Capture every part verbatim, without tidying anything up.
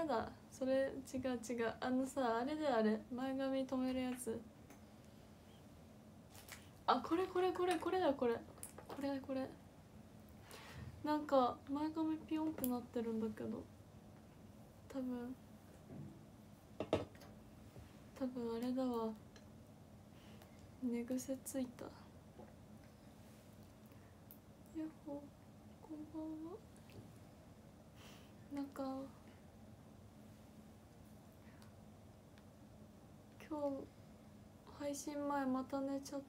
だ、それ違う違う、あのさ、あれであれ、前髪止めるやつ。あ、これこれこれこれだ、これこれこれなんか前髪ピヨンってなってるんだけど、多分多分あれだわ、寝癖ついた。やっほ、こんばんは。なんか今日配信前また寝ちゃった。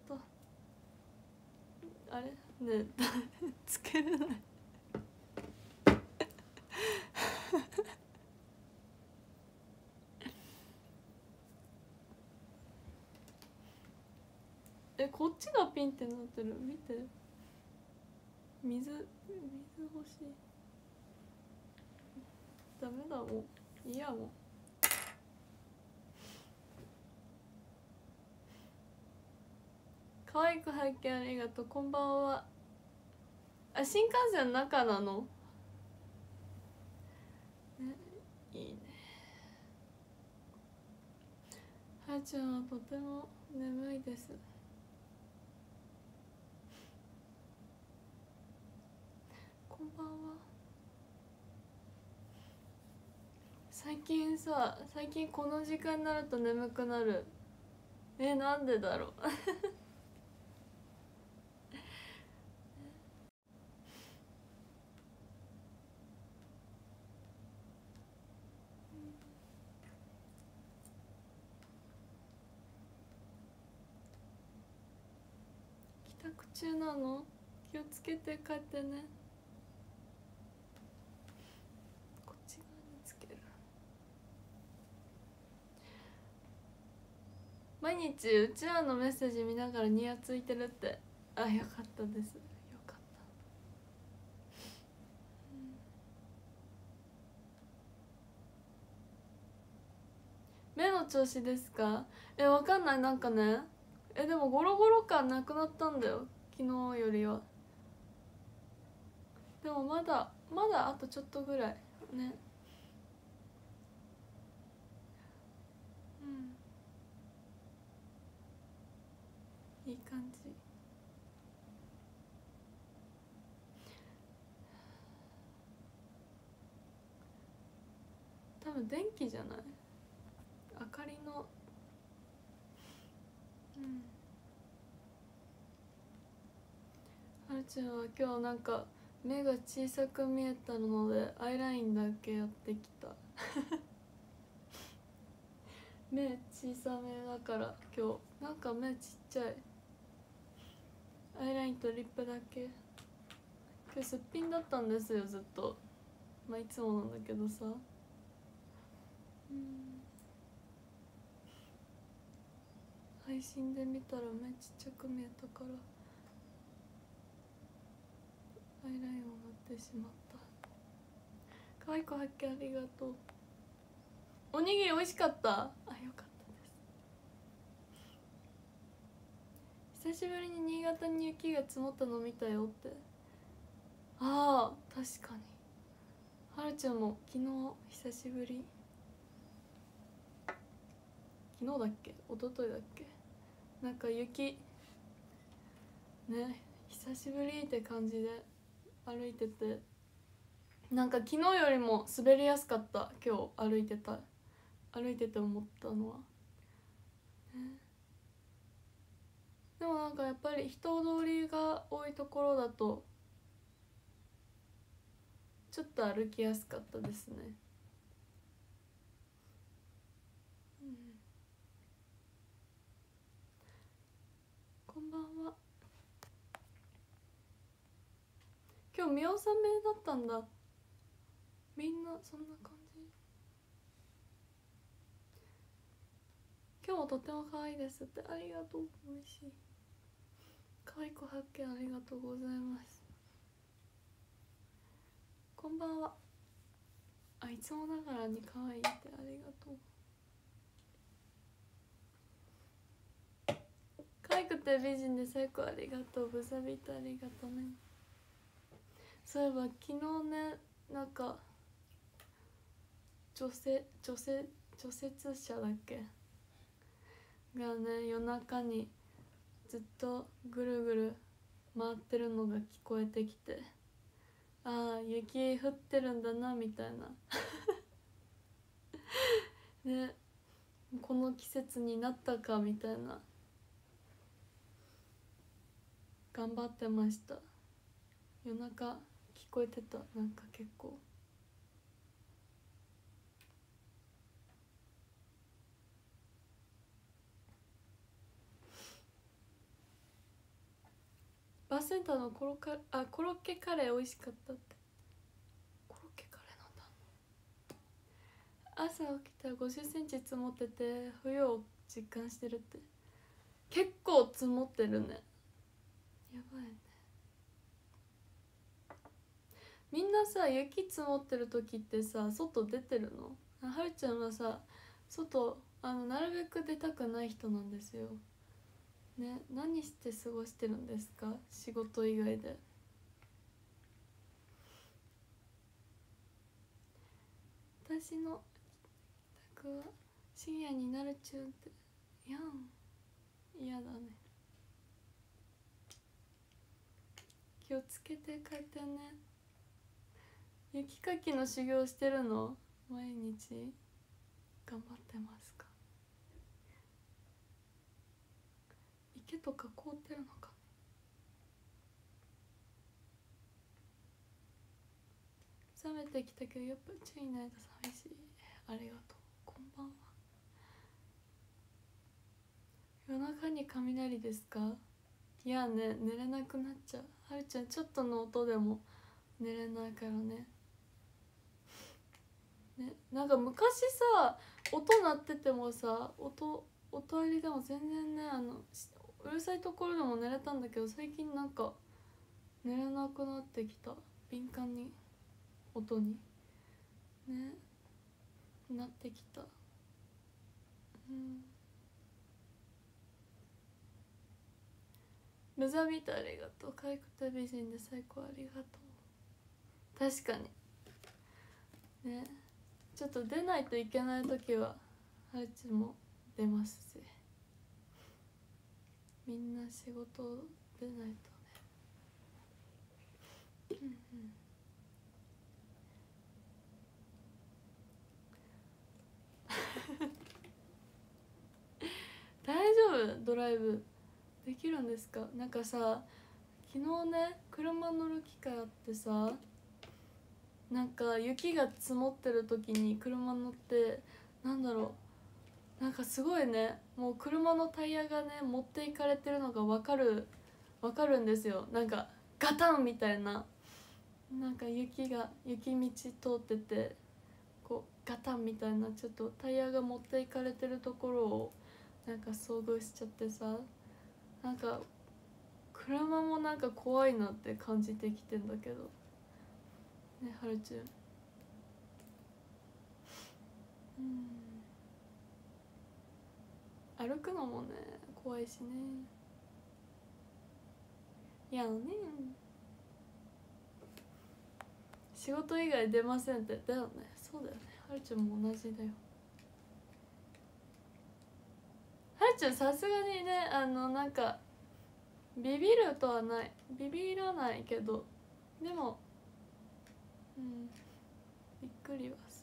あれねつけれないえ、こっちがピンってなってる、見て。水水欲しい。ダメだもん、いやもん。可愛く拝見ありがとう、こんばんは。あ、新幹線の中なのね、いいね。はーちゃんはとても眠いです。こんばんは。最近さ、最近この時間になると眠くなる。え、なんでだろう帰宅中なの？気をつけて帰ってね。こっち側につける。毎日うちらのメッセージ見ながらニヤついてるって。あ、よかったです、よかった。目の調子ですか？え、わかんない、なんかね、え、でもゴロゴロ感なくなったんだよ、昨日よりは。でもまだまだあとちょっとぐらいね。うん、いい感じ。多分電気じゃない？明かりの。うん。はるちゃんは今日なんか目が小さく見えたのでアイラインだけやってきた目小さめだから今日なんか目ちっちゃい。アイラインとリップだけ。今日すっぴんだったんですよずっと。まあいつもなんだけどさ。うん、配信で見たら目ちっちゃく見えたからアイラインを塗ってしまった。可愛い子発見ありがとう。おにぎり美味しかった。あ、よかったです。久しぶりに新潟に雪が積もったの見たよって。ああ、確かに。はるちゃんも昨日久しぶり。昨日だっけ一昨日だっけ、なんか雪ね、久しぶりって感じで歩いてて、なんか昨日よりも滑りやすかった。今日歩いてた歩いてて思ったのは、ね、でもなんかやっぱり人通りが多いところだとちょっと歩きやすかったですね。うん、こんばんは。今日見納めだったんだ。みんなそんな感じ。今日もとても可愛いですって。ありがとう、嬉しい。可愛い子発見ありがとうございます。こんばんは。あ、いつもながらに可愛いってありがとう。可愛くて美人で最高ありがとう。ブザビートありがとうね。そういえば昨日ね、なんか除雪除雪除雪車だっけがね、夜中にずっとぐるぐる回ってるのが聞こえてきて、ああ雪降ってるんだなみたいなね、この季節になったかみたいな。頑張ってました。夜中聞こえてた、なんか結構。バーセンターのコロカあコロッケカレー美味しかったって。コロッケカレーなんだ。朝起きたらごじゅっセンチ積もってて冬を実感してるって。結構積もってるね。やばいね。みんなさ、雪積もってる時ってさ、外出てるの？はるちゃんはさ、外あのなるべく出たくない人なんですよね。何して過ごしてるんですか、仕事以外で。私の帰宅は深夜になるちゅうって。いやん、嫌だね。気をつけて帰ってね。雪かきの修行してるの？毎日頑張ってますか？池とか凍ってるのか。冷めてきたけどやっぱチャイないと寂しい。ありがとう。こんばんは。夜中に雷ですか？いやね、寝れなくなっちゃう。はるちゃんちょっとの音でも寝れないからね。ね、なんか昔さ、音鳴っててもさ、音音入りでも全然ね、あのうるさいところでも寝れたんだけど、最近なんか寝れなくなってきた。敏感に音にねなってきた。うん。ブザビートありがとう。かいくた美人で最高ありがとう。確かにね、ちょっと出ないといけない時ははるちも出ますし、みんな仕事出ないとね。うんうん。大丈夫？ドライブできるんですか？なんかさ、昨日ね車乗る機会あってさ、なんか雪が積もってる時に車乗って、なんだろう、なんかすごいね、もう車のタイヤがね持っていかれてるのが分かる分かるんですよ。なんかガタンみたいな、なんか雪が雪道通ってて、こうガタンみたいな、ちょっとタイヤが持っていかれてるところをなんか遭遇しちゃってさ、なんか車もなんか怖いなって感じてきてんだけどね、はるちゃん。うん、歩くのもね怖いしね。いやね、仕事以外出ませんって。だよね、そうだよね。はるちゃんも同じだよ。はるちゃんさすがにね、あのなんかビビるとはない、ビビらないけど、でもうんびっくりはす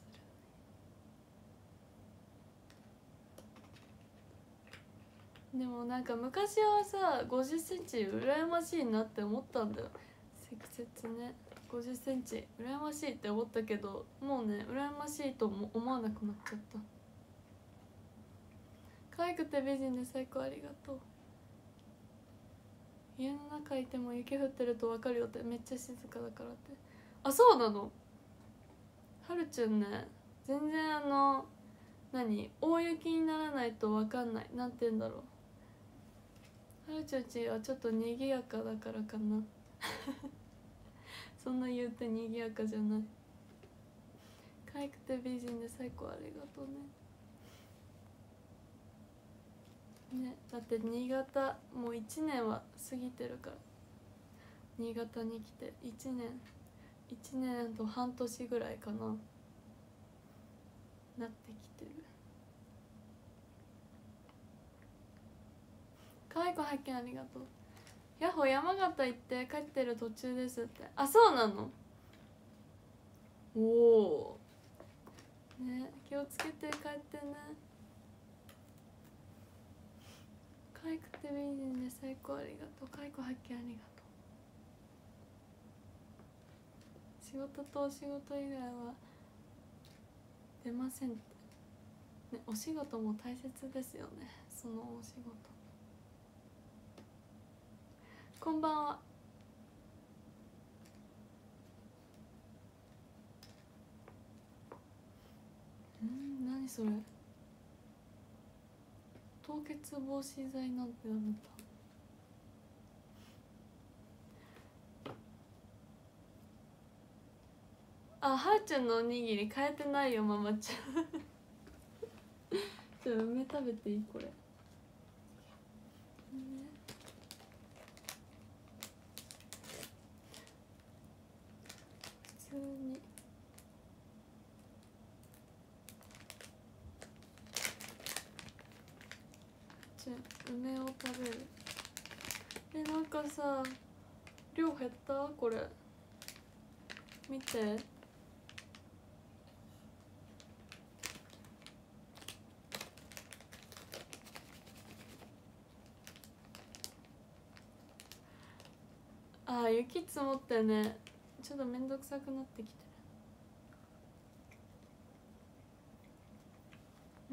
る。でもなんか昔はさごじゅっセンチ羨ましいなって思ったんだよ。積雪ねごじゅっセンチ羨ましいって思ったけど、もうね羨ましいとも思わなくなっちゃった。可愛くて美人で最高ありがとう。家の中いても雪降ってると分かるよって。めっちゃ静かだからって。あ、そうなの？はるちゃんね、全然あの何大雪にならないと分かんない。なんて言うんだろう、はるちゃんちはちょっと賑やかだからかなそんな言うて賑やかじゃない。可愛くて美人で最高ありがとうね。ね、だって新潟もういちねんは過ぎてるから。新潟に来ていちねんいちねんと半年ぐらいかな。 なってきてる。かわい子発見ありがとう。ヤッホー山形行って帰ってる途中ですって。あ、そうなの。おおね、気をつけて帰ってね。可愛くて美人で最高ありがとう。かわい子発見ありがとう。仕事とお仕事以外は出ませんって、ね、お仕事も大切ですよね。そのお仕事。こんばんは。うん、何それ。凍結防止剤なんてあるんだ。あ、はーちゃんのおにぎり変えてないよ、ママちゃん。ちょっと梅食べていい？これ、ね、普通にじゃ梅を食べる。え、なんかさ、量減った？これ見て。あー、雪積もってね、ちょっとめんどくさくなってきてる。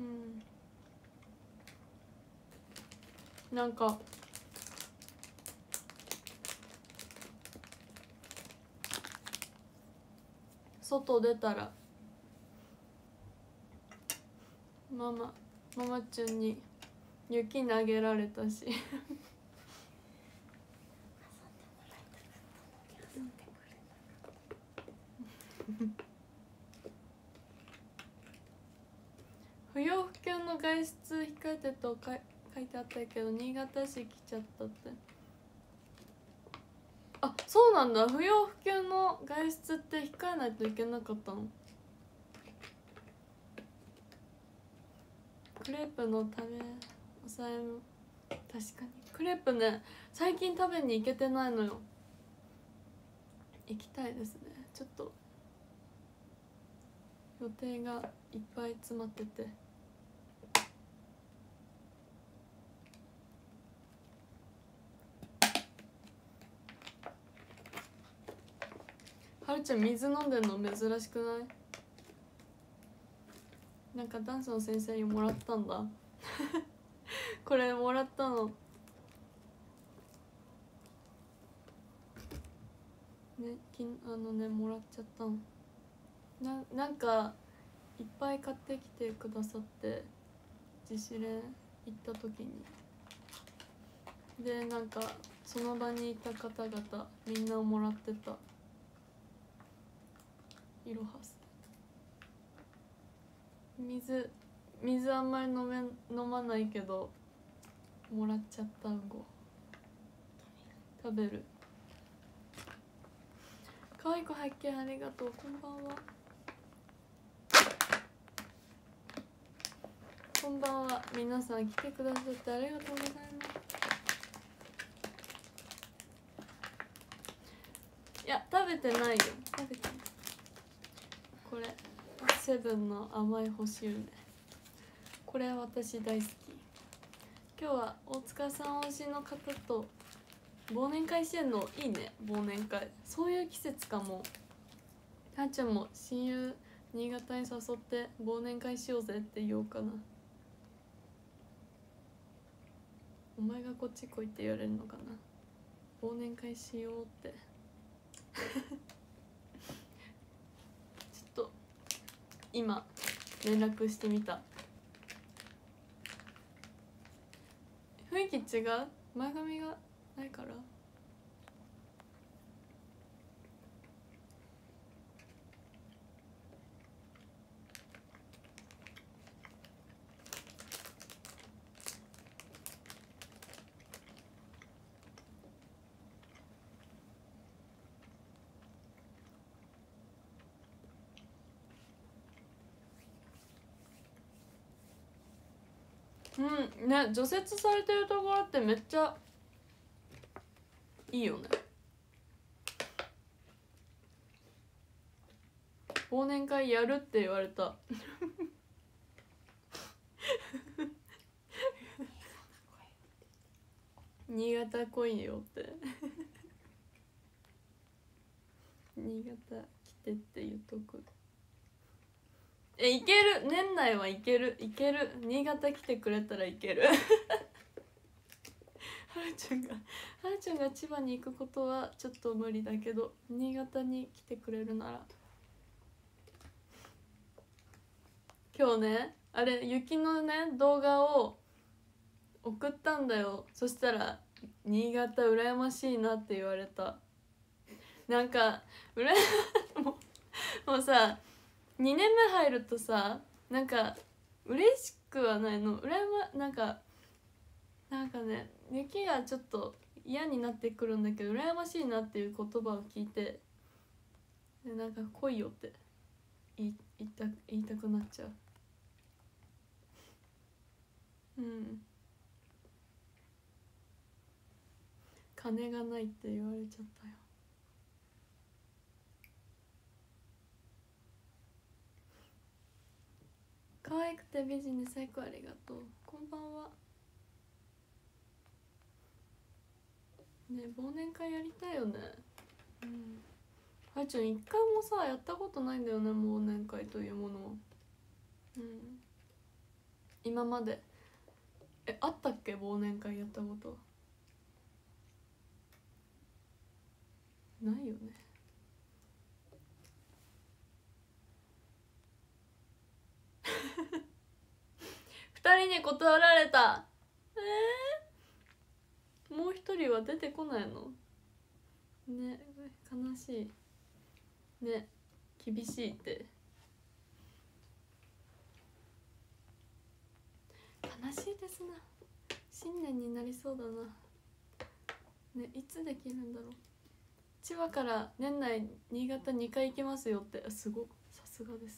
うん、なんか外出たらママママチュンに雪投げられたし不要不急の外出控えてとか書いてあったけど、新潟市来ちゃったって。あ、そうなんだ。不要不急の外出って控えないといけなかったの。クレープの食べ抑えも。確かにクレープね、最近食べに行けてないのよ。行きたいですね。ちょっと予定がいっぱい詰まってて。はるちゃん水飲んでんの珍しくない？なんかダンスの先生にもらったんだこれもらったのね、きあのね、もらっちゃったの。な, なんかいっぱい買ってきてくださって、自主練行った時に。で、なんかその場にいた方々みんなもらってた。いろはす。水水あんまり飲め飲まないけどもらっちゃった。うんご食べる。かわい子発見ありがとう。こんばんは。こんばんは。皆さん来てくださってありがとうございます。いや、食べてないよ。食べてない。これセブンの甘い干し梅、これ私大好き。今日は大塚さん推しの方と忘年会してんのいいね。忘年会、そういう季節かも。はーちゃんも親友新潟に誘って忘年会しようぜって言おうかな。お前がこっち来いって言われるのかな。忘年会しようってちょっと今連絡してみた。雰囲気違う？前髪がないから。 うんね、除雪されてるところってめっちゃいいよね。忘年会やるって言われた新潟来いよって新潟来てって言っとく。え、いける、年内はいける、いける、新潟来てくれたらいけるはるちゃんがはるちゃんが千葉に行くことはちょっと無理だけど、新潟に来てくれるなら。今日ね、あれ雪のね動画を送ったんだよ。そしたら新潟羨ましいなって言われた。なんか羨まもうもうさにねんめ入るとさ、なんか嬉しくはないの、羨まなんかなんかね、雪がちょっと嫌になってくるんだけど、羨ましいなっていう言葉を聞いて、なんか来いよって言い言いた言いたくなっちゃう。うん、金がないって言われちゃったよ。可愛くて美人で最高、ありがとう。こんばんは。ね、忘年会やりたいよね。うん。はるちゃん一回もさやったことないんだよね、忘年会というものを。うん。今までえあったっけ、忘年会やったこと。ないよね。二人に断られた。えー、もう一人は出てこないのね。悲しいね、厳しいって。悲しいですな。新年になりそうだなね。いつできるんだろう。千葉から年内新潟にかい行けますよって、すご、さすがです。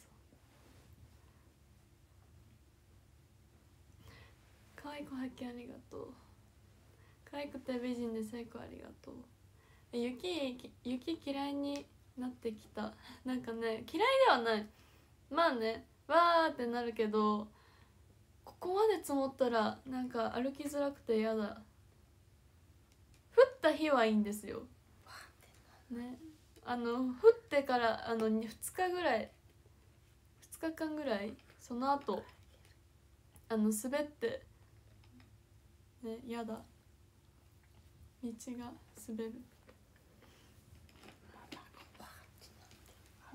可愛い子発見ありがとう。可愛くて美人で最高、ありがとう。雪雪嫌いになってきた。なんかね、嫌いではない、まあね、わーってなるけど、ここまで積もったらなんか歩きづらくて嫌だ。降った日はいいんですよね。あの降ってからあのふつかぐらいふつかかんぐらいその後あの滑ってね、嫌だ。道が滑る。うん、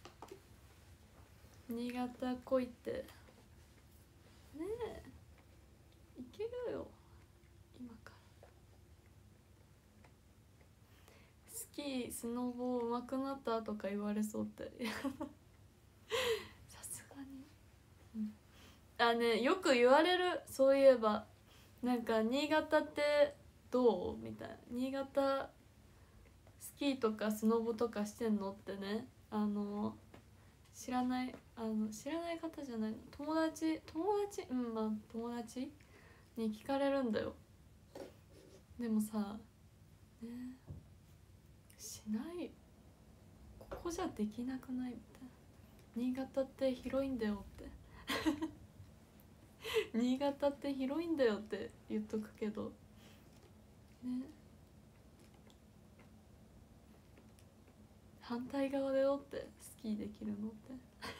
新潟来いってねえ、行けるよ今から。スキースノボ上手くなったとか言われそうってさすがに、うん、あね、よく言われる。そういえばなんか新潟ってどうみたいな、新潟スキーとかスノボとかしてんのってね、あの知らないあの知らない方じゃないの、友達友達うんまあ友達に聞かれるんだよ。でもさね、しない、ここじゃできなくないみたいな。新潟って広いんだよって新潟って広いんだよって言っとくけどね、反対側だよってスキーできるのって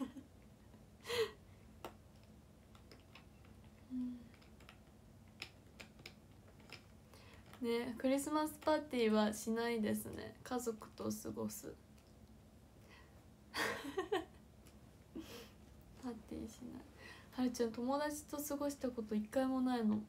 うん、ね、クリスマスパーティーはしないですね。家族と過ごすパーティーしない。はるちゃん友達と過ごしたこと一回もないの。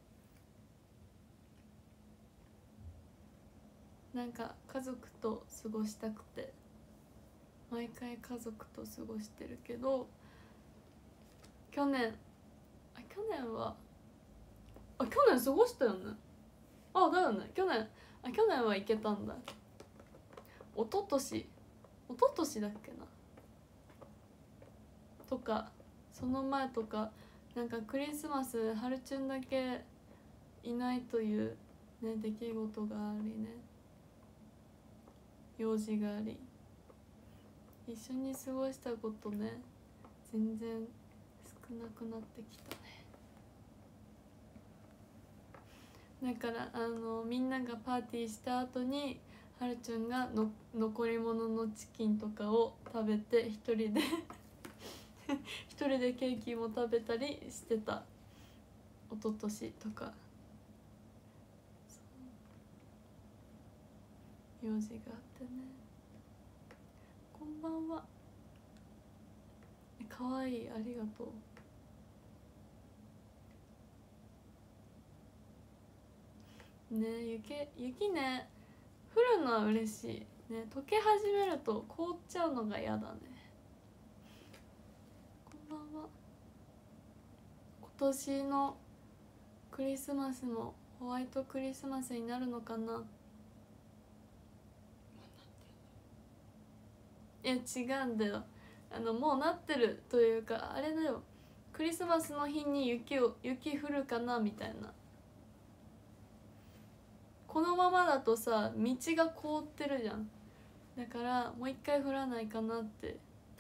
なんか家族と過ごしたくて毎回家族と過ごしてるけど、去年あ去年はあ去年過ごしたよね。あだよね、去年あ去年は行けたんだ。一昨年一昨年だっけなとか、その前とかなんかクリスマスはるちゅんだけいないというね出来事がありね、用事があり、一緒に過ごしたことね全然少なくなってきたね。だからあのみんながパーティーした後にはるちゅんがの残り物のチキンとかを食べて一人で一人でケーキも食べたりしてた、一昨年とか。用事があってね。こんばんは。かわいい、ありがとうね。雪雪ね降るのは嬉しいね。溶け始めると凍っちゃうのが嫌だね。こんばんは。今年のクリスマスもホワイトクリスマスになるのかな。いや違うんだよ、あのもうなってるというかあれだよ、クリスマスの日に雪を雪降るかなみたいな。このままだとさ道が凍ってるじゃん、だからもう一回降らないかなって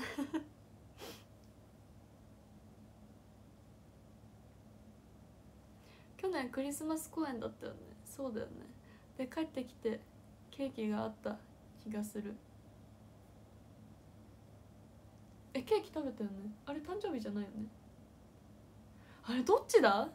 去年クリスマス公演だったよね。そうだよね。で帰ってきてケーキがあった気がする。えケーキ食べたよね。あれ誕生日じゃないよね。あれどっちだ。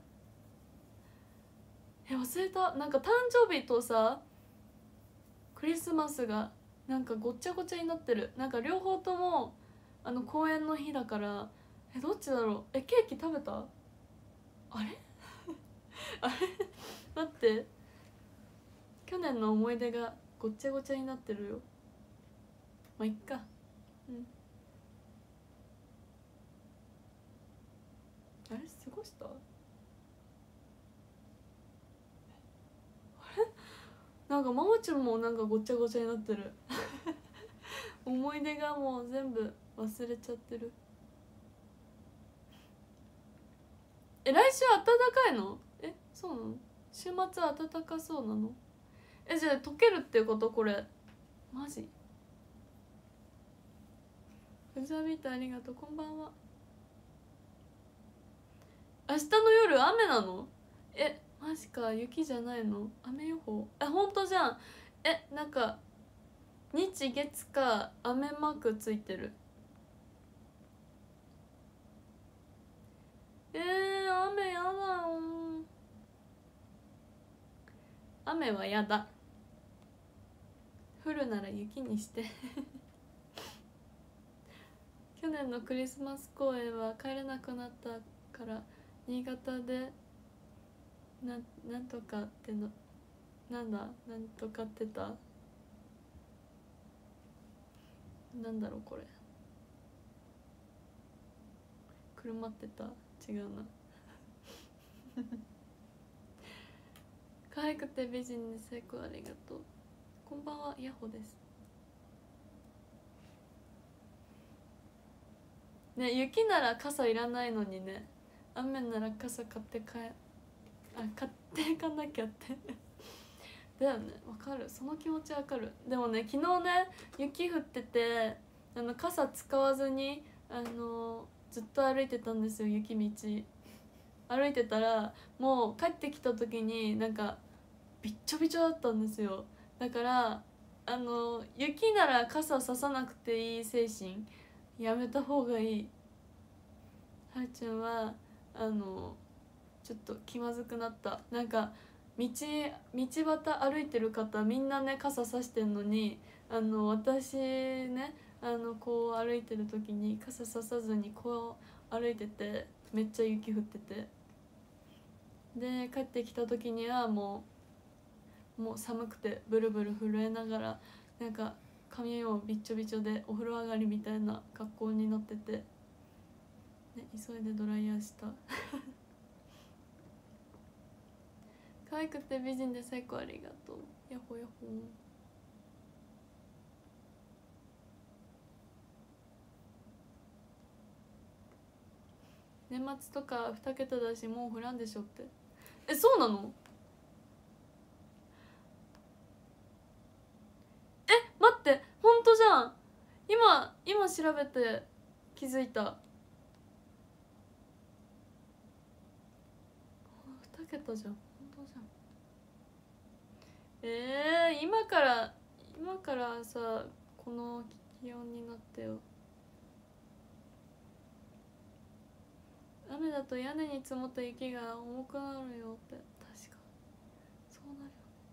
え忘れた。なんか誕生日とさクリスマスがなんかごっちゃごちゃになってる。なんか両方ともあの公演の日だから、えどっちだろう。えケーキ食べた。あれあれ待って、去年の思い出がごっちゃごちゃになってるよ。まあいっか。うん。あれ過ごした。あれなんかママちゃんもなんかごっちゃごちゃになってる思い出がもう全部忘れちゃってる。え来週暖かいの。えそうなの。週末暖かそうなの。えじゃあ溶けるっていうこと。これマジ。ふざみたありがとう。こんばんは。明日の夜雨なの。えマジか。雪じゃないの。雨予報。えほんとじゃん。えなんか日月か雨マークついてる。えー、雨やだよ。雨はやだ。降るなら雪にして去年のクリスマス公演は帰れなくなったから新潟でななんとかってのなんだなんとかってたなんだろうこれ。車ってた。違うな可愛くて美人で成功ありがとう。こんばんはヤホです。ね雪なら傘いらないのにね、雨なら傘買って帰あ買っていかなきゃってだよね。わかる、その気持ちわかる。でもね昨日ね雪降っててあの傘使わずにあのずっと歩いてたんですよ。雪道歩いてたらもう帰ってきた時になんかびっちょびちょだったんですよ。だからあの雪なら傘ささなくていい精神やめた方がいい。はるちゃんはあのちょっと気まずくなった。なんか道道端歩いてる方みんなね傘さしてんのにあの私ねあのこう歩いてる時に傘ささずにこう歩いててめっちゃ雪降ってて、で帰ってきた時にはもうもう寒くてブルブル震えながらなんか髪をびっちょびちょでお風呂上がりみたいな格好になってて、ね、急いでドライヤーした可愛くて美人で最高ありがとう。ヤッホーヤッホー。 年末とかに桁だしもう降らんでしょって。え、そうなの？え、待って、ほんとじゃん。今今調べて気づいた。に桁じゃん、ほんとじゃん。えー、今から今からさこの気温になってよ。雨だと屋根に積もった雪が重くなるよって。確かそうなるよ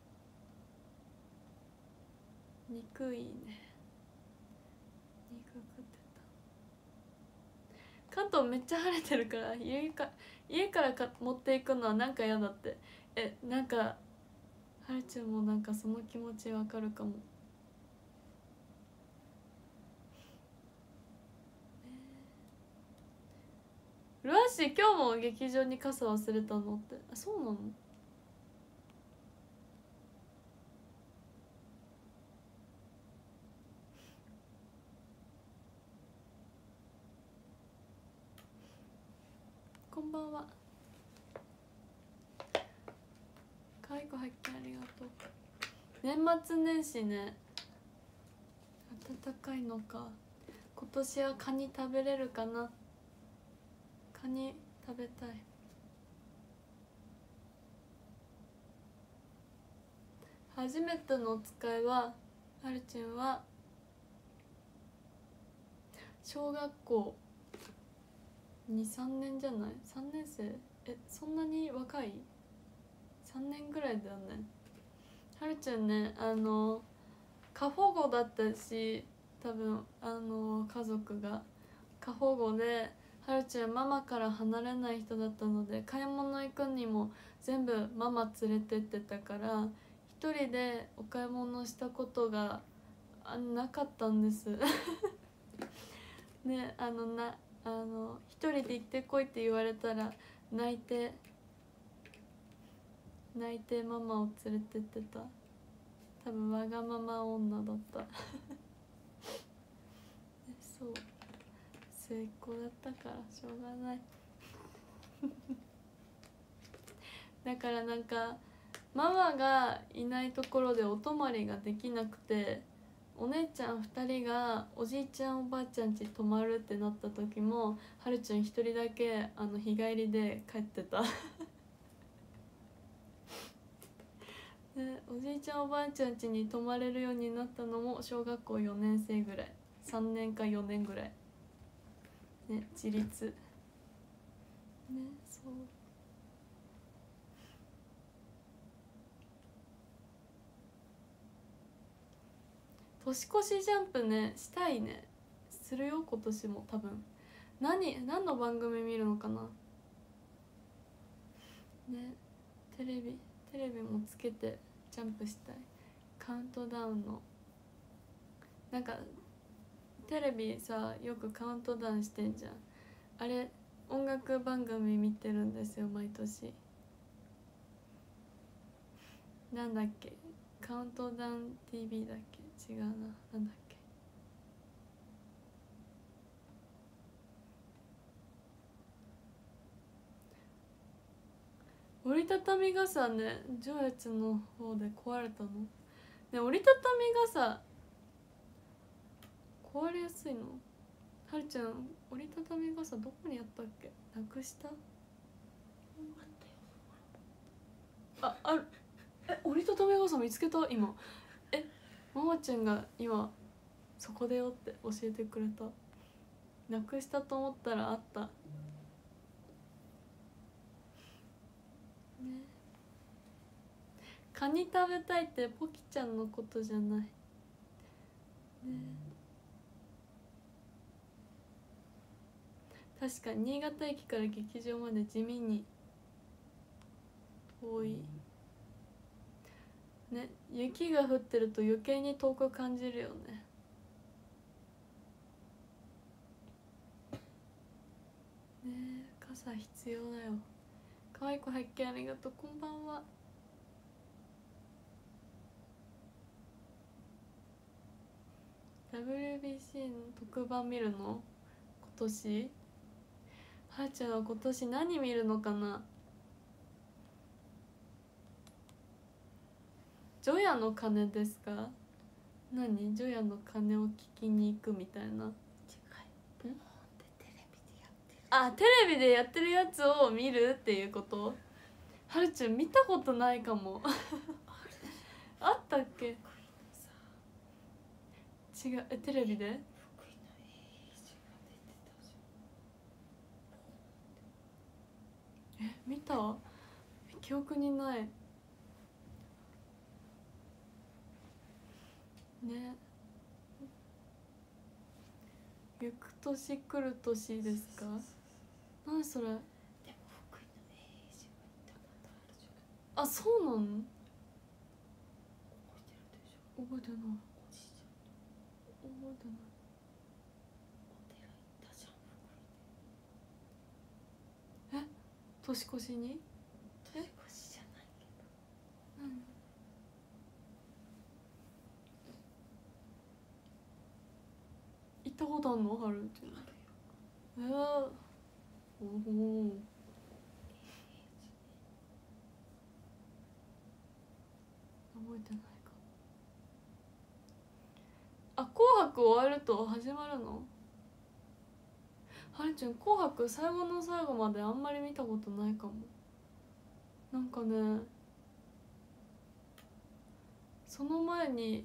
ね。憎いね。肉食ってた。関東めっちゃ晴れてるから家か家からか持っていくのはなんか嫌だって。え、なんかはるちゃんもなんかその気持ちわかるかも。ルアッシー今日も劇場に傘忘れたのって。あ、そうなの？こんばんは。かわいい子発見ありがとう。年末年始ね、暖かいのか。今年はカニ食べれるかな。カニ食べたい。初めてのお使いははるちんは小学校にさんねんじゃない？ さん 年生？え、そんなに若い？さんねんぐらいだよね。はるちゃんね、あの過保護だったし、多分あの家族が過保護で、はるちゃんママから離れない人だったので、買い物行くにも全部ママ連れてってたから、一人でお買い物したことがなかったんですね。あのなあの一人で行ってこいって言われたら泣いて泣いてママを連れてってた。多分わがまま女だったそう末っ子だったからしょうがないだからなんかママがいないところでお泊まりができなくて、お姉ちゃんふたりがおじいちゃんおばあちゃん家泊まるってなった時も、はるちゃんひとりだけあの日帰りで帰ってたでおじいちゃんおばあちゃん家に泊まれるようになったのも小学校よねん生ぐらい、さんねんかよねんぐらいね、自立ね。そう年越しジャンプね、したいね。するよ今年も多分。何何の番組見るのかなね。テレビテレビもつけてジャンプしたい。カウントダウンのなんかテレビさ、よくカウントダウンしてんじゃん。あれ音楽番組見てるんですよ毎年。なんだっけ、カウントダウン ティーブイ だっけ、違うな、なんだっけ。折りたたみ傘ね、上越の方で壊れたのね。折りたたみ傘壊れやすいの？はるちゃん折りたたみ傘どこにあったっけ？なくした？あ、ある。え、折りたたみ傘見つけた今。え、ママちゃんが今そこだよって教えてくれた。なくしたと思ったらあった。ね。カニ食べたいってポキちゃんのことじゃない。ね。確かに新潟駅から劇場まで地味に遠い。ね、雪が降ってると余計に遠く感じるよね。ねえ、傘必要だよ。可愛い子発見ありがとう。こんばんは。ダブリュービーシー の特番見るの？今年はるちゃんは今年何見るのかな。除夜の鐘ですか。何除夜の鐘を聞きに行くみたいな。あ、テレビでやってるやつを見るっていうこと。はるちゃん見たことないかもあったっけ。違う、えテレビでえ見た。記憶にないね。行く年来る年ですか。何それ。あ、そうなの。覚えてない覚えてない。え年越しに。え年越しじゃないけど。何。行ったことあんのはるちゃん。えー、おお覚えてないか。あ、紅白終わると始まるの。はるちゃん紅白最後の最後まであんまり見たことないかも。なんかね、その前に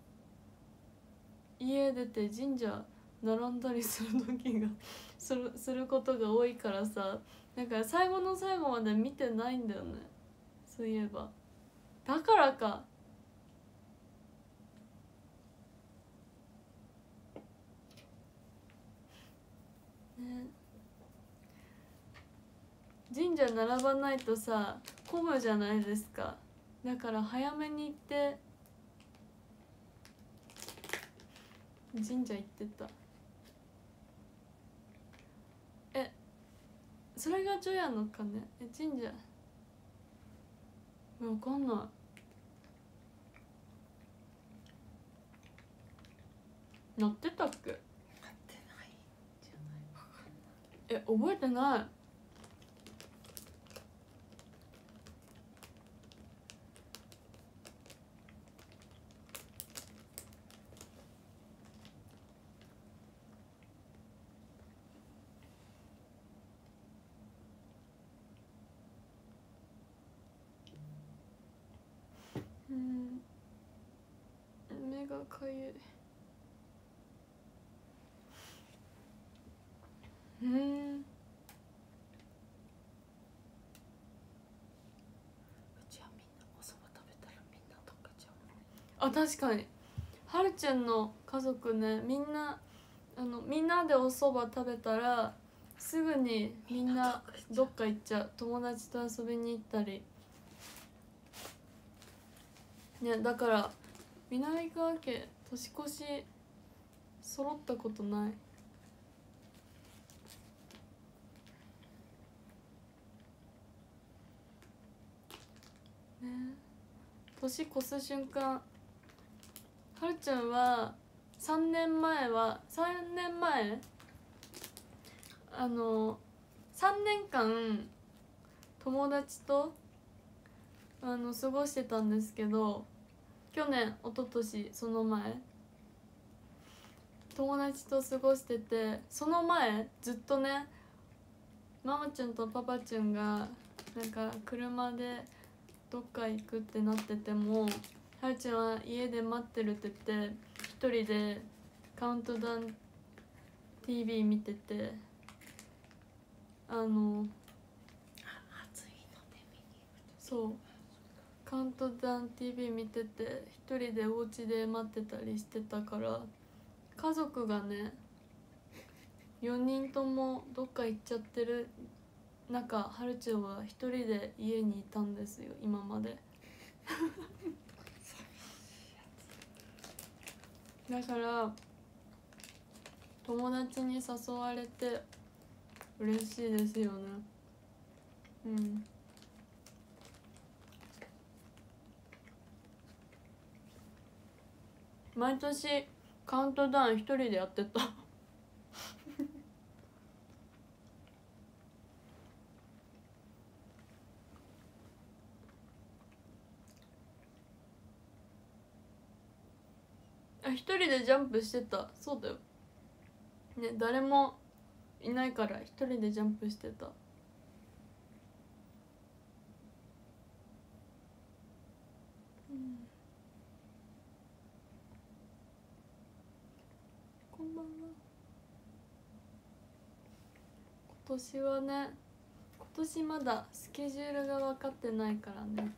家出て神社並んだりする時がするすることが多いからさ、なんか最後の最後まで見てないんだよね、そういえば。だからか。ね、神社並ばないとさ混むじゃないですか。だから早めに行って神社行ってた。えそれが除夜の鐘。え神社わかんない。なってたっけ。なってないじゃない。わかんない。え覚えてない。うん、目がかゆい。うん、うちはみんなおそば食べたらみんな溶けちゃう。あ、確かにはるちゃんの家族ね、みんなあのみんなでおそば食べたらすぐにみんなどっか行っちゃう。友達と遊びに行ったりね。だから南川家年越し揃ったことないね。年越す瞬間、はるちゃんはさんねんまえはさんねんまえあのさんねんかん友達とあの過ごしてたんですけど、去年一昨年その前友達と過ごしてて、その前ずっとねママちゃんとパパちゃんがなんか車でどっか行くってなってても、はるちゃんは家で待ってるって言って一人でカウントダウン ティーブイ 見てて、あのそうカウントダウン ティーブイ 見てて一人でお家で待ってたりしてたから、家族がねよにんともどっか行っちゃってる中、はるちゃんは一人で家にいたんですよ今までだから友達に誘われて嬉しいですよね。うん毎年カウントダウン一人でやってたあ、一人でジャンプしてた。そうだよね、誰もいないから一人でジャンプしてた。うん、こんばんは。今年はね、今年まだスケジュールが分かってないからね。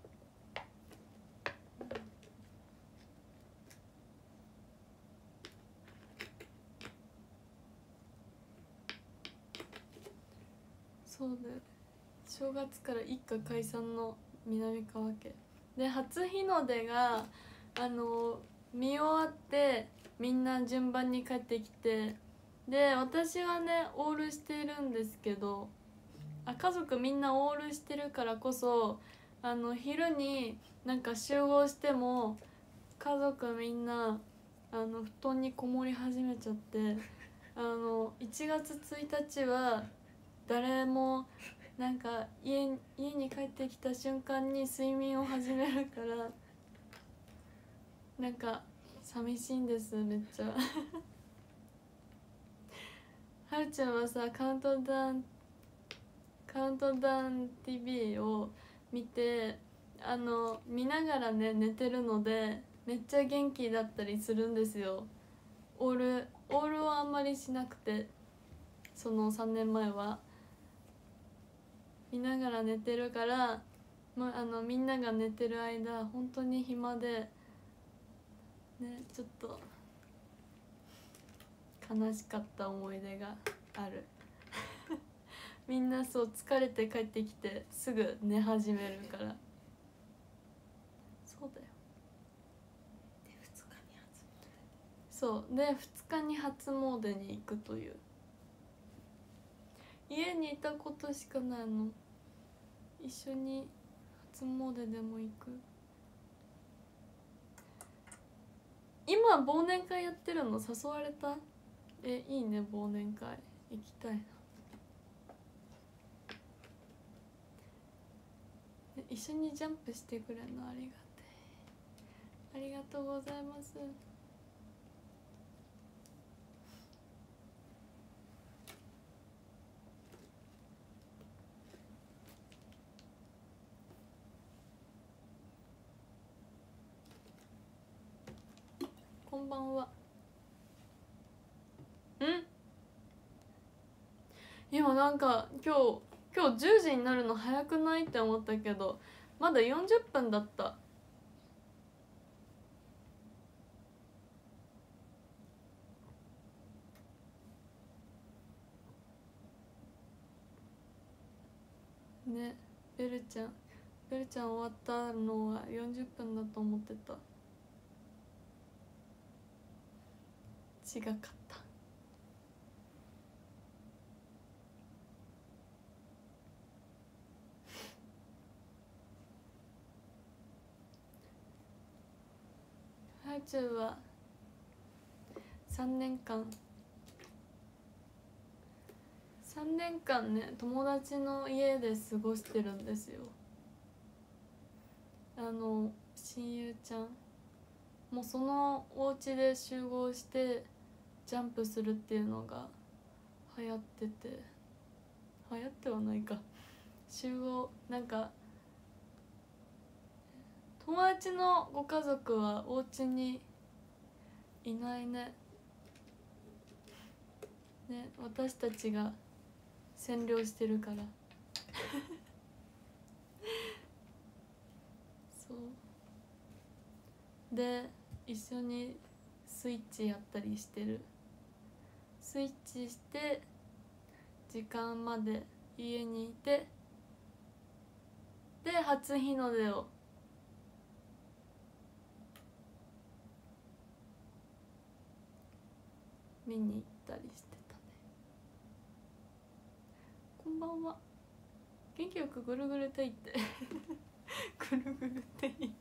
そうだよ、正月から一家解散の南川家で、初日の出があの見終わってみんな順番に帰ってきて、で私はねオールしてるんですけど、あ、家族みんなオールしてるからこそ、あの昼になんか集合しても家族みんなあの布団にこもり始めちゃって、あのいちがつついたちは誰もなんか 家, 家に帰ってきた瞬間に睡眠を始めるからなんか寂しいんです、めっちゃはるちゃんはさ、カウントダウンカウントダウン ティーブイ を見て、あの見ながらね寝てるのでめっちゃ元気だったりするんですよ。オールオールはあんまりしなくて、そのさんねんまえは見ながら寝てるから、まあ、あのみんなが寝てる間本当に暇でね、ちょっと悲しかった思い出があるみんなそう疲れて帰ってきてすぐ寝始めるから。そうだよ。 でふつかに初詣。 そうでふつかに初詣に行くという。家にいたことしかないの。一緒に初詣でも行く。今忘年会やってるの？誘われた？え、いいね、忘年会行きたいな。一緒にジャンプしてくれるのありがたい。ありがとうございます。こんばんは。ん？今なんか今日今日じゅうじになるの早くないって思ったけど、まだよんじゅっぷんだった。ね、ベルちゃんベルちゃん終わったのはよんじゅっぷんだと思ってた。違かった。ハイチュウはさんねんかんさんねんかんね、友達の家で過ごしてるんですよ。あの親友ちゃんもうそのお家で集合してジャンプするっていうのが流行ってて、流行ってはないか、集合なんか友達のご家族はお家にいないね。ね、私たちが占領してるからそうで一緒にスイッチやったりしてる。スイッチして時間まで家にいて、で初日の出を見に行ったりしてたね。こんばんは。元気よくぐるぐるていってぐるぐるていね。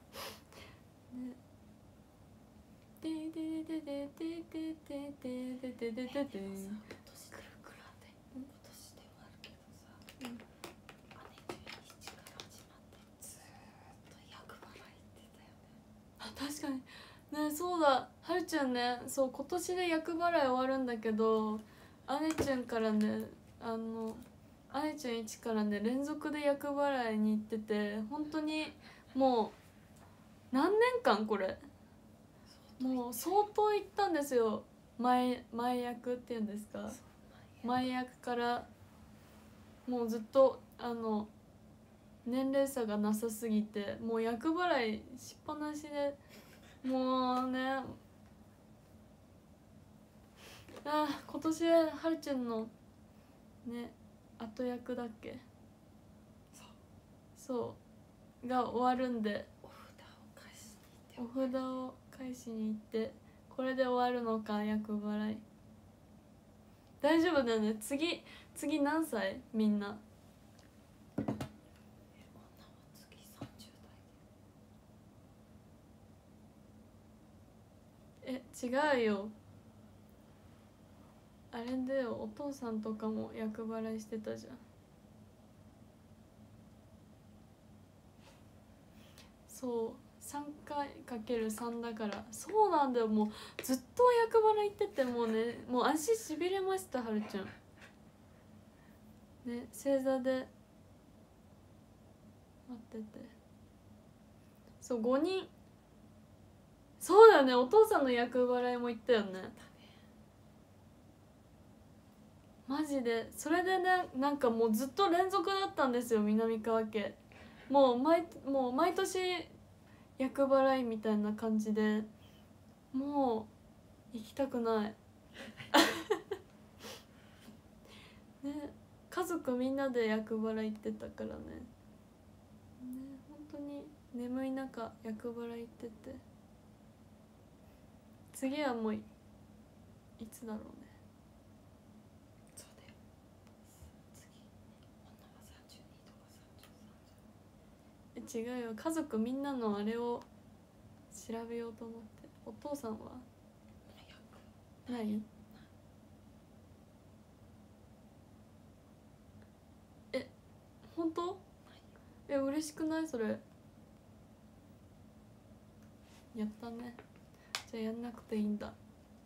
ででででででででででででで。 今年ではあるけどさ、うん、姉じゅうにちから始まってずーっと厄払いってたよね。 あ、確かにね、そうだ、はるちゃんね、そう今年で厄払い終わるんだけど、あねちゅんからね、あのあねちゅんいちからね連続で厄払いに行ってて、本当にもう何年間これもう相当行ったんですよ。前前役っていうんですか、前役からもうずっとあの年齢差がなさすぎて、もう厄払いしっぱなしで、もうね、あー今年はるちゃんのね後役だっけ、そうが終わるんで、 お札を返しにお札を返しに行って、これで終わるのか厄払い。大丈夫だよね。次次何歳みんな。 え、女は次さんじゅう代。 え、違うよ、あれだよ、お父さんとかも厄払いしてたじゃん。そうさんかいかけるさんだから、そうなんだよ。もうずっと厄払い行ってて、もうね、もう足しびれました、はるちゃんね。正座で待ってて、そうごにん、そうだよね、お父さんの厄払いも行ったよね。マジでそれでね、なんかもうずっと連続だったんですよ、南川家。もう毎もう毎年厄払いみたいな感じで、もう行きたくないね、家族みんなで厄払い行ってたからね。ね、本当に眠い中厄払い行ってて、次はもう い, いつだろうね。 そうだよ、次女はさんじゅうにとかさんじゅうさんじゅう。 え違うよ、家族みんなのあれを調べようと思って。お父さんはない？え、本当？え、嬉しくないそれ。やったね。じゃあやんなくていいんだ。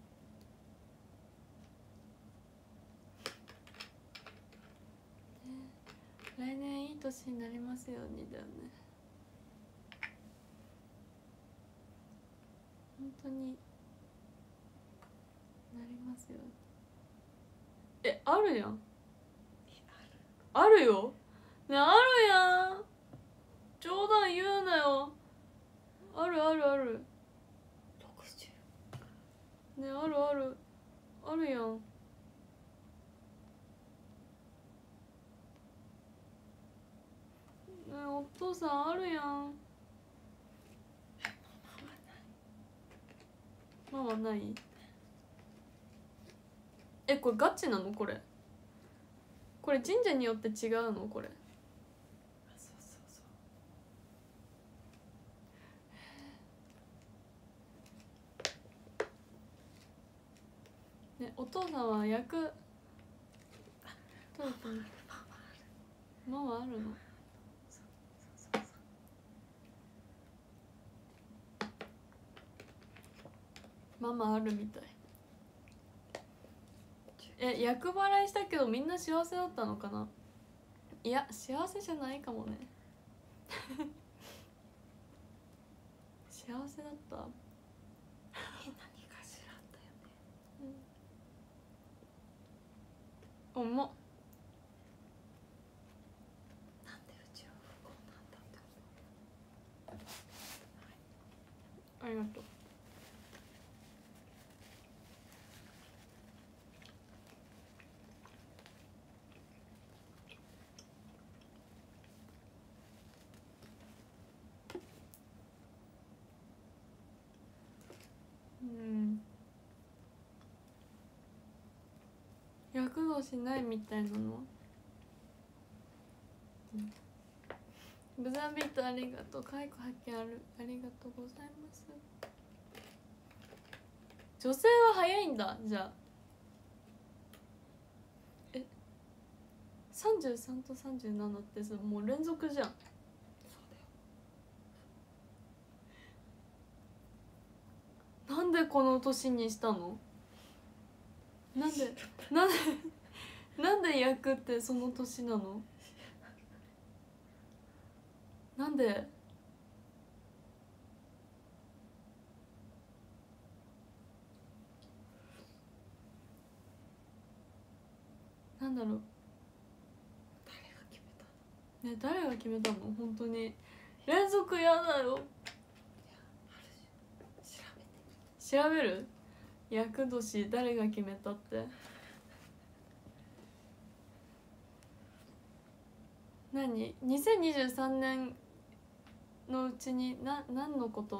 来年いい年になりますようにだよね。本当になりますように。え、あるやん。あるよね、あるやん。冗談言うなよ。あるあるあるろくじゅう。 ね、あるあるあるやん。ね、お父さんあるやん。ママない？え、これガチなの？これこれ神社によって違うの？これ。 あ、そうそうそう。 ね、お父さんは役取れてる。ママあるの？ママあるみたい。え、厄払いしたけどみんな幸せだったのかな。いや、幸せじゃないかもね幸せだった。 え、何かしらあったよね。 うん、うまっ。 なんでうちは不幸なんだって思う。 ありがとう。うん、厄年ないみたいなの。うん、ブザービートありがとう。解雇発見ある、ありがとうございます。女性は早いんだ。じゃあえさんじゅうさんとさんじゅうななってさ、もう連続じゃん。 そうだよ。 この年にしたの？なんでなんでなんで役ってその年なの？なんで？なんだろう、 誰が決めたね、誰が決めたの？本当に連続やだよ。 の？いやあるし調べて。 調べる？厄年誰が決めたって。何？にせんにじゅうさんねんのうちにな何のこと？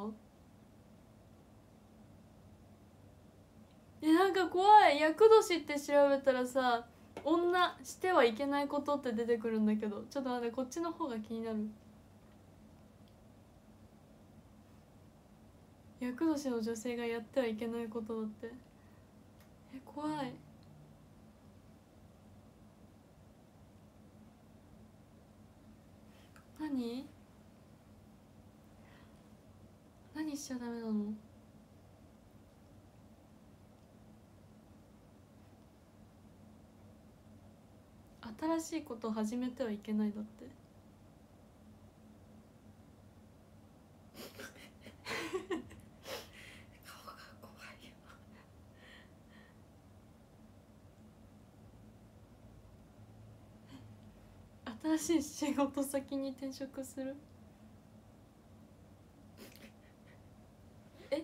え、なんか怖い。厄年って調べたらさ、女してはいけないことって出てくるんだけど、ちょっと待って、こっちの方が気になる。厄年の女性がやってはいけないことだって。え、怖い。何？何しちゃダメなの？新しいことを始めてはいけないだって。 顔が怖いよ。 新しい仕事先に転職する？え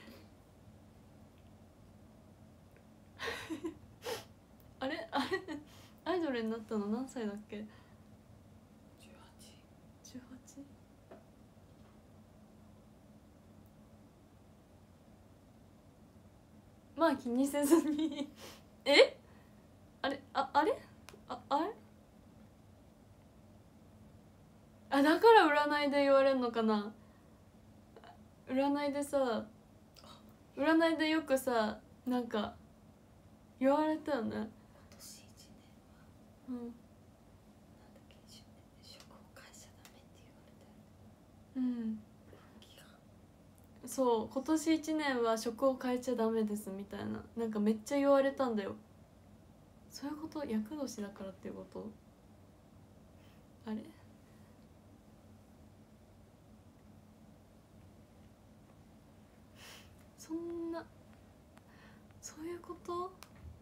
あれあれアイドルになったの何歳だっけ？ じゅうはち。 じゅうはち？まあ気にせずにえあれああれああれあ、だから占いで言われんのかな。占いでさ、占いでよくさ、なんか言われたよね。 今年いちねんはうんなんだっけ、し職を変えちゃダメって言われたよ。 うん気がそう、今年いちねんは職を変えちゃダメですみたいな、なんかめっちゃ言われたんだよ。そういうこと？厄年だからっていうこと？あれそんな、そういうこと？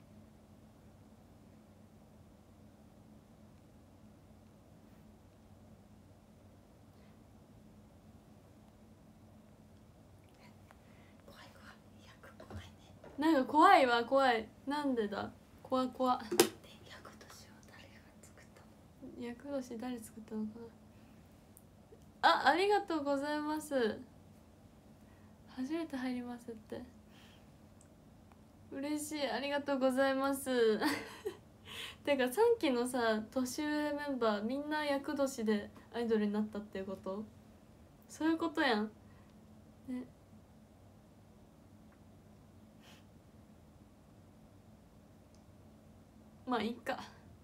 怖い怖い。役怖いね。 なんか怖いわ、怖い。なんでだ、怖怖。 で、役年は誰が作ったの？ 厄年誰作ったのかな。あ、ありがとうございます。初めて入りますって。嬉しい、ありがとうございますてかさんきのさ年上メンバーみんな厄年でアイドルになったっていうこと？そういうことやんね。まあいいか。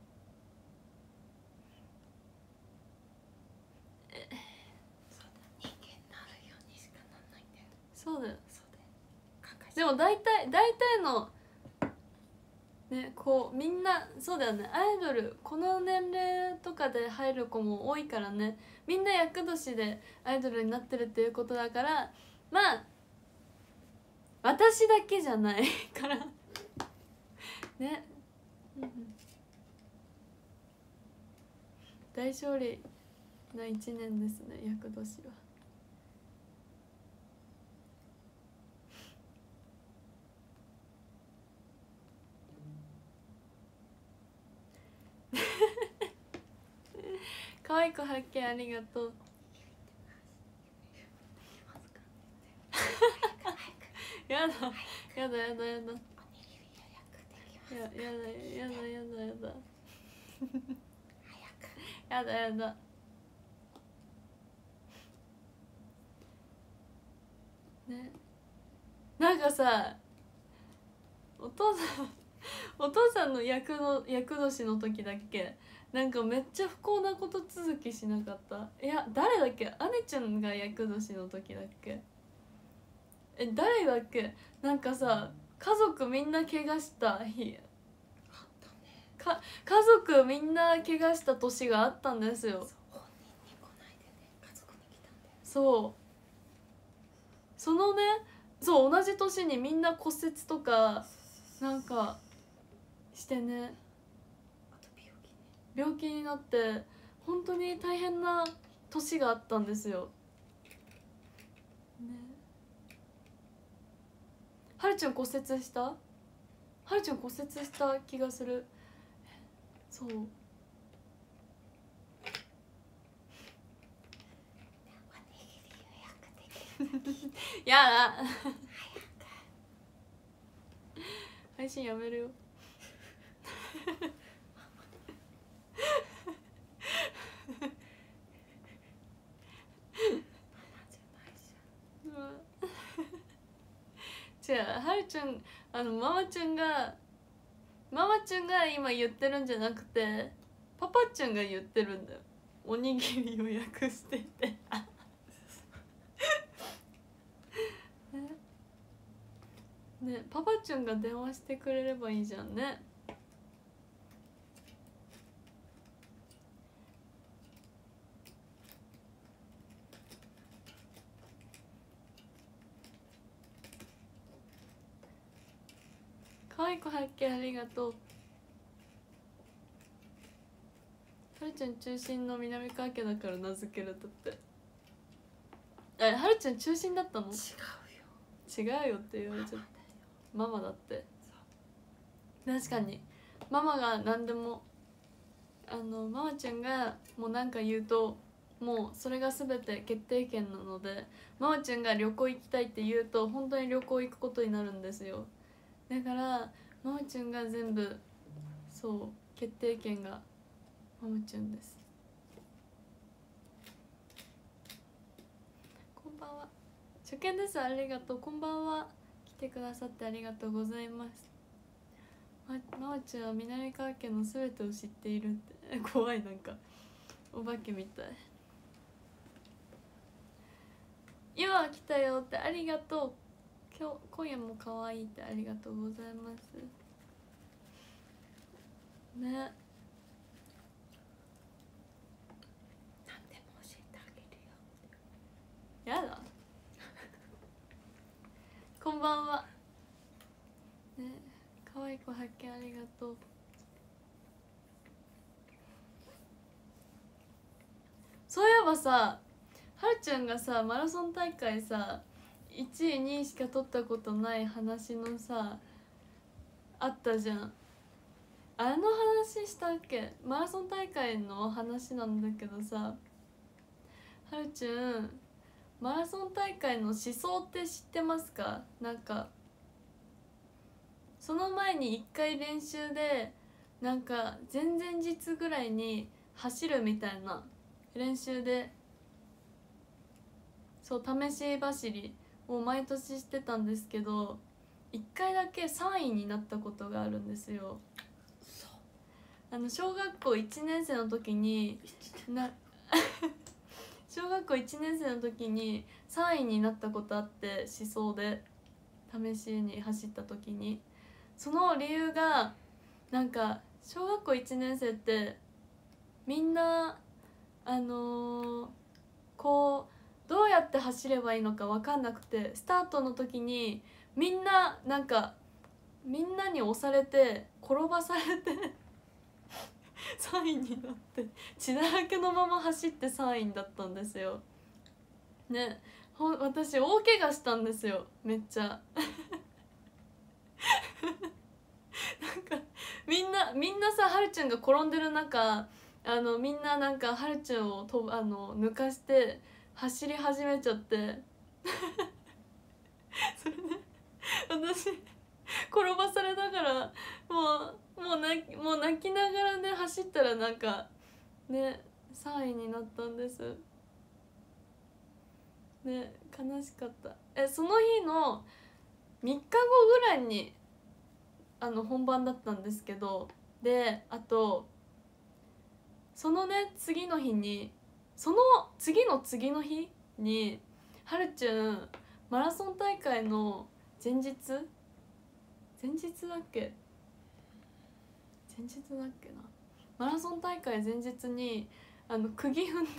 そうだ、人間になるようにしかなんないんだよ。 そうだよ。 そうだよ。考えでも大体大体のね、こうみんなそうだよね。アイドルこの年齢とかで入る子も多いからね。みんな厄年でアイドルになってるっていうことだから、まあ私だけじゃないからね、うんうん、大勝利な一年ですね、厄年は。可愛い子発見ありがとう。やだやだやだやだややだやだやだやだやだやだ。ね、なんかさ、お父さんお父さんの厄の厄年の時だっけ、なんかめっちゃ不幸なこと続きしなかった？いや誰だっけ、姉ちゃんが厄年の時だっけ。 え誰だっけ、なんかさ家族みんな怪我した日、 あったね。 か家族みんな怪我した年があったんですよ。 本人に来ないでね、家族に来たんだよ。 そうそのね、そう同じ年にみんな骨折とかなんかしてね、 あと病気ね。 病気になって本当に大変な年があったんですよね。はるちゃん骨折した？はるちゃん骨折した気がする。そうおにぎり予約できる。 やだ配信やめるよ違う、はるちゃん、あのママちゃんがママちゃんが今言ってるんじゃなくてパパちゃんが言ってるんだよ。おにぎり予約しててね, ねパパちゃんが電話してくれればいいじゃんね。可愛い子発見ありがとう。はるちゃん中心の南川家だから名付けるだって。え、はるちゃん中心だったの？ 違うよ。 違うよって言われちゃった。ママだって。確かにママが何でもあのママちゃんがもう何か言うともうそれが全て決定権なので、ママちゃんが旅行行きたいって言うと本当に旅行行くことになるんですよ。だからママちゃんが全部そう決定権がママちゃんです。こんばんは。初見です。ありがとう。こんばんは。来てくださってありがとうございます。まママちゃんは南川家のすべてを知っているって怖い、なんかお化けみたい。今来たよってありがとう。今日今夜も可愛いってありがとうございますね。 何でも教えてあげるよ。 やだこんばんはね。可愛い子発見ありがとう。そういえばさ、はるちゃんがさマラソン大会さいちいにいしか取ったことない話のさあったじゃん。あの話したっけ？マラソン大会の話なんだけどさ、はるちゃんマラソン大会の思想って知ってますか？なんかその前にいっかい練習でなんか前々日ぐらいに走るみたいな練習で、そう試し走りを毎年してたんですけど、いっかいだけさんいになったことがあるんですよ。あの小学校いちねん生の時にな小学校いちねん生の時にさんいになったことあって、思想で試しに走った時に。その理由がなんか小学校いちねん生ってみんなあのー、こうどうやって走ればいいのか分かんなくて、スタートの時にみんななんかみんなに押されて転ばされてさんいになって血だらけのまま走ってさんいだったんですよね。ほ私大怪我したんですよ、めっちゃなんかみんなみんなさ、はるちゃんが転んでる中、あのみんななんかはるちゃんをとあの抜かして走り始めちゃってそれで私転ばされながらもうもう泣きもう泣きながらね走ったらなんかねさんいになったんですね。悲しかった。えその日のみっかごぐらいにあの本番だったんですけど、であとそのね次の日にその次の次の日にはるちゃんマラソン大会の前日前日だっけ前日だっけな、マラソン大会前日にあの釘踏んで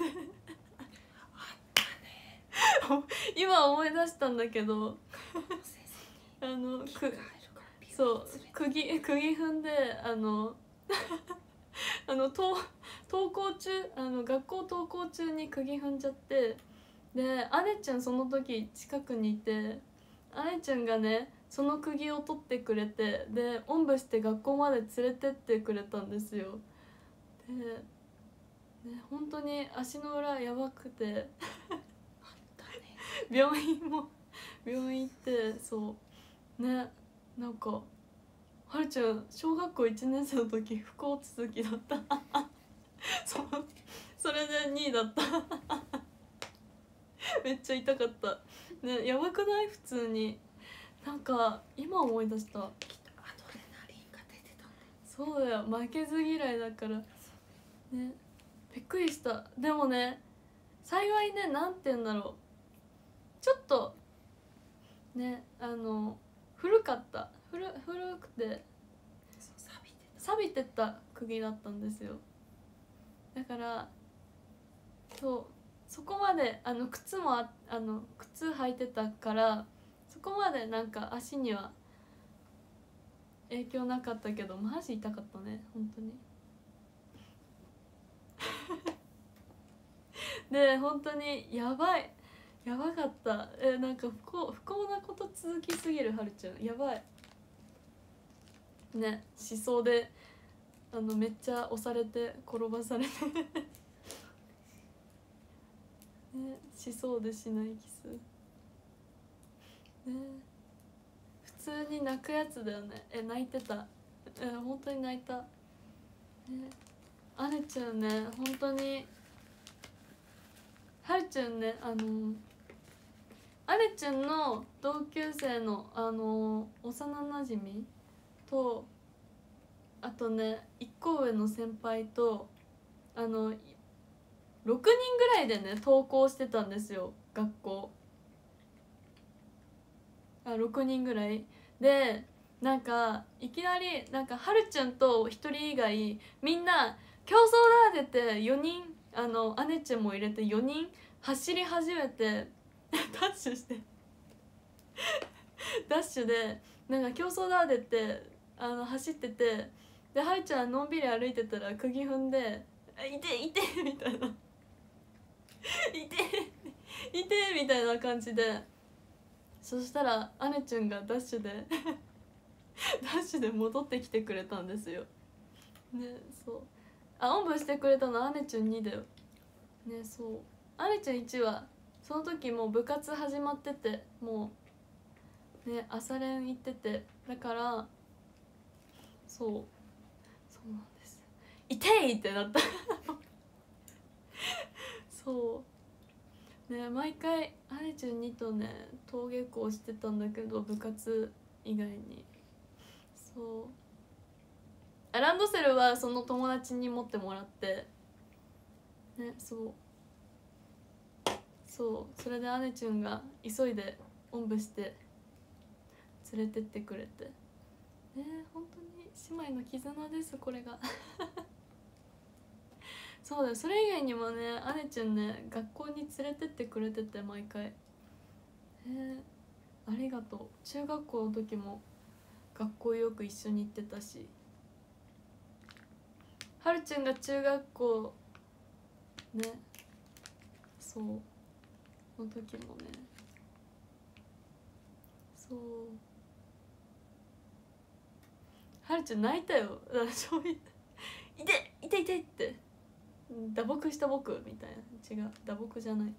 今思い出したんだけどあのくそう釘釘踏んであのあの登登校中あの学校登校中に釘踏んじゃって、で姉ちゃんその時近くにいて、姉ちゃんがねその釘を取ってくれて、でおんぶして学校まで連れてってくれたんですよ。で、ね、本当に足の裏やばくて病院も病院行って、そうね、なんかはるちゃん小学校いちねん生の時不幸続きだったそそれでにいだっためっちゃ痛かったね。やばくない？普通に。なんか今思い出した。 アドレナリンが出てたんで。 そうだよ、負けず嫌いだからね。びっくりした。でもね、幸いね、なんて言うんだろう、ちょっとね、あの古かった古古くて錆びてた釘だったんですよ。だからそうそこまであの靴もああの靴履いてたから、そこまでなんか足には影響なかったけど、マジ痛かったね本当にで本当にやばいやばかった。えなんか不幸不幸なこと続きすぎる。はるちゃんやばいね。思想であのめっちゃ押されて転ばされてね、しそうでしないキスね。普通に泣くやつだよね。え泣いてた。え本当に泣いたね。姉ちゃんね本当にはるちゃんね、あの姉ちゃんの同級生のあの幼なじみと、あとねいっこ上の先輩とあのろくにんぐらいでね登校してたんですよ学校。あろくにんぐらいで、なんかいきなりなんかはるちゃんとひとり以外みんな競争だっててよにん、あの姉ちゃんも入れてよにん走り始めてダッシュしてダッシュでなんか競争だってってあの走ってて、ではるちゃんのんびり歩いてたら釘踏んで「いていて」みたいな「いていて」みたいな感じで、そしたら姉ちゃんがダッシュでダッシュで戻ってきてくれたんですよね。そうあおんぶしてくれたの姉ちゃんにだよね。そう姉ちゃんいちはその時もう部活始まってて、もうね朝練行ってて、だからそうそうなんです。痛いってなったそうね、毎回姉ちゃんにとね登下校してたんだけど、部活以外に。そうランドセルはその友達に持ってもらってね。そうそうそれで姉ちゃんが急いでおんぶして連れてってくれてね。本当に姉妹の絆ですこれがそうだよ、それ以外にもね姉ちゃんね学校に連れてってくれてて毎回。えー、ありがとう。中学校の時も学校よく一緒に行ってたし、はるちゃんが中学校ねそうの時もね、そうはるちゃん泣いたよ。だからそうい「いていていて」って打撲した僕みたいな。違う打撲じゃない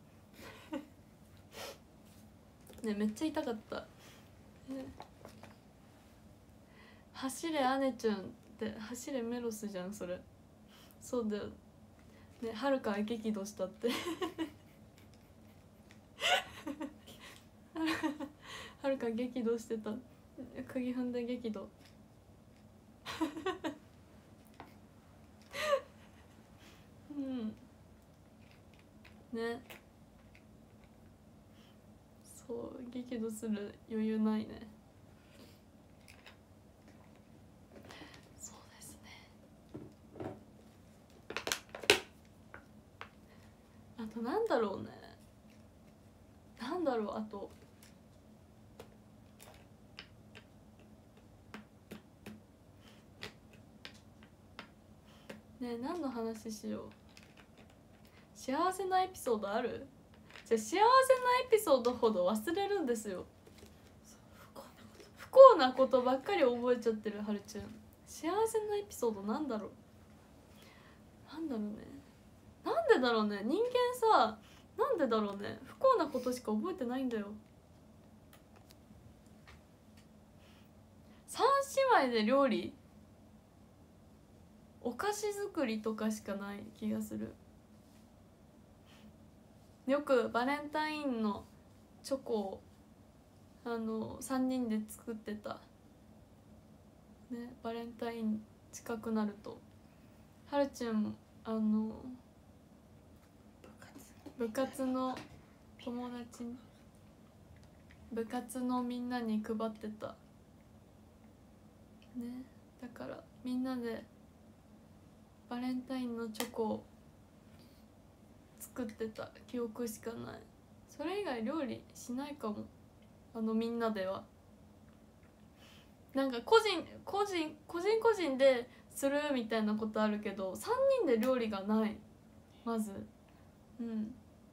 ね。めっちゃ痛かった、ね、走れ姉ちゃんって走れメロスじゃんそれ。そうだよね。はるかは激怒したってはるか激怒してた。釘踏んで激怒うんね。そう激怒する余裕ないね。そうですね。あとなんだろうね、なんだろう、あとねえ、何の話しよう。幸せなエピソードある？じゃあ幸せなエピソードほど忘れるんですよ。不幸なことばっかり覚えちゃってるはるちゃん。幸せなエピソードなんだろう、なんだろうね、なんでだろうね。人間さ、なんでだろうね、不幸なことしか覚えてないんだよ。三姉妹で料理、お菓子作りとかしかない気がする。よくバレンタインのチョコをあのさんにんで作ってたね。バレンタイン近くなるとはるちゃんあの部活の友達に部活のみんなに配ってたね。だからみんなでバレンタインのチョコを作ってた記憶しかない。それ以外料理しないかも。あのみんなではなんか個人個人個人個人でするみたいなことあるけど、さんにんで料理がない。まずうん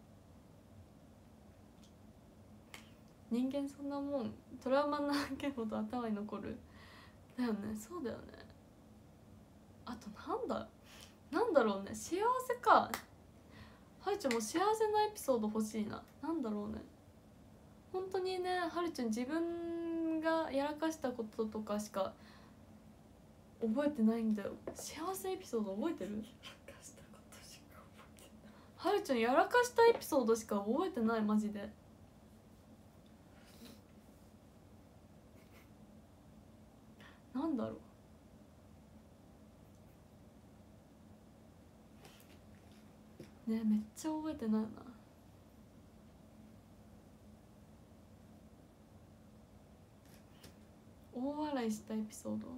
人間そんなもん、トラウマなけほど頭に残るだよね。そうだよね。あとなんだなんだろうね、幸せか。はるちゃんも幸せなエピソード欲しいな。なんだろうね、本当にね、はるちゃん自分がやらかしたこととかしか覚えてないんだよ。幸せエピソード覚えてる？はるちゃんやらかしたエピソードしか覚えてない、マジで。なんだろうね、めっちゃ覚えてないな。大笑いしたエピソード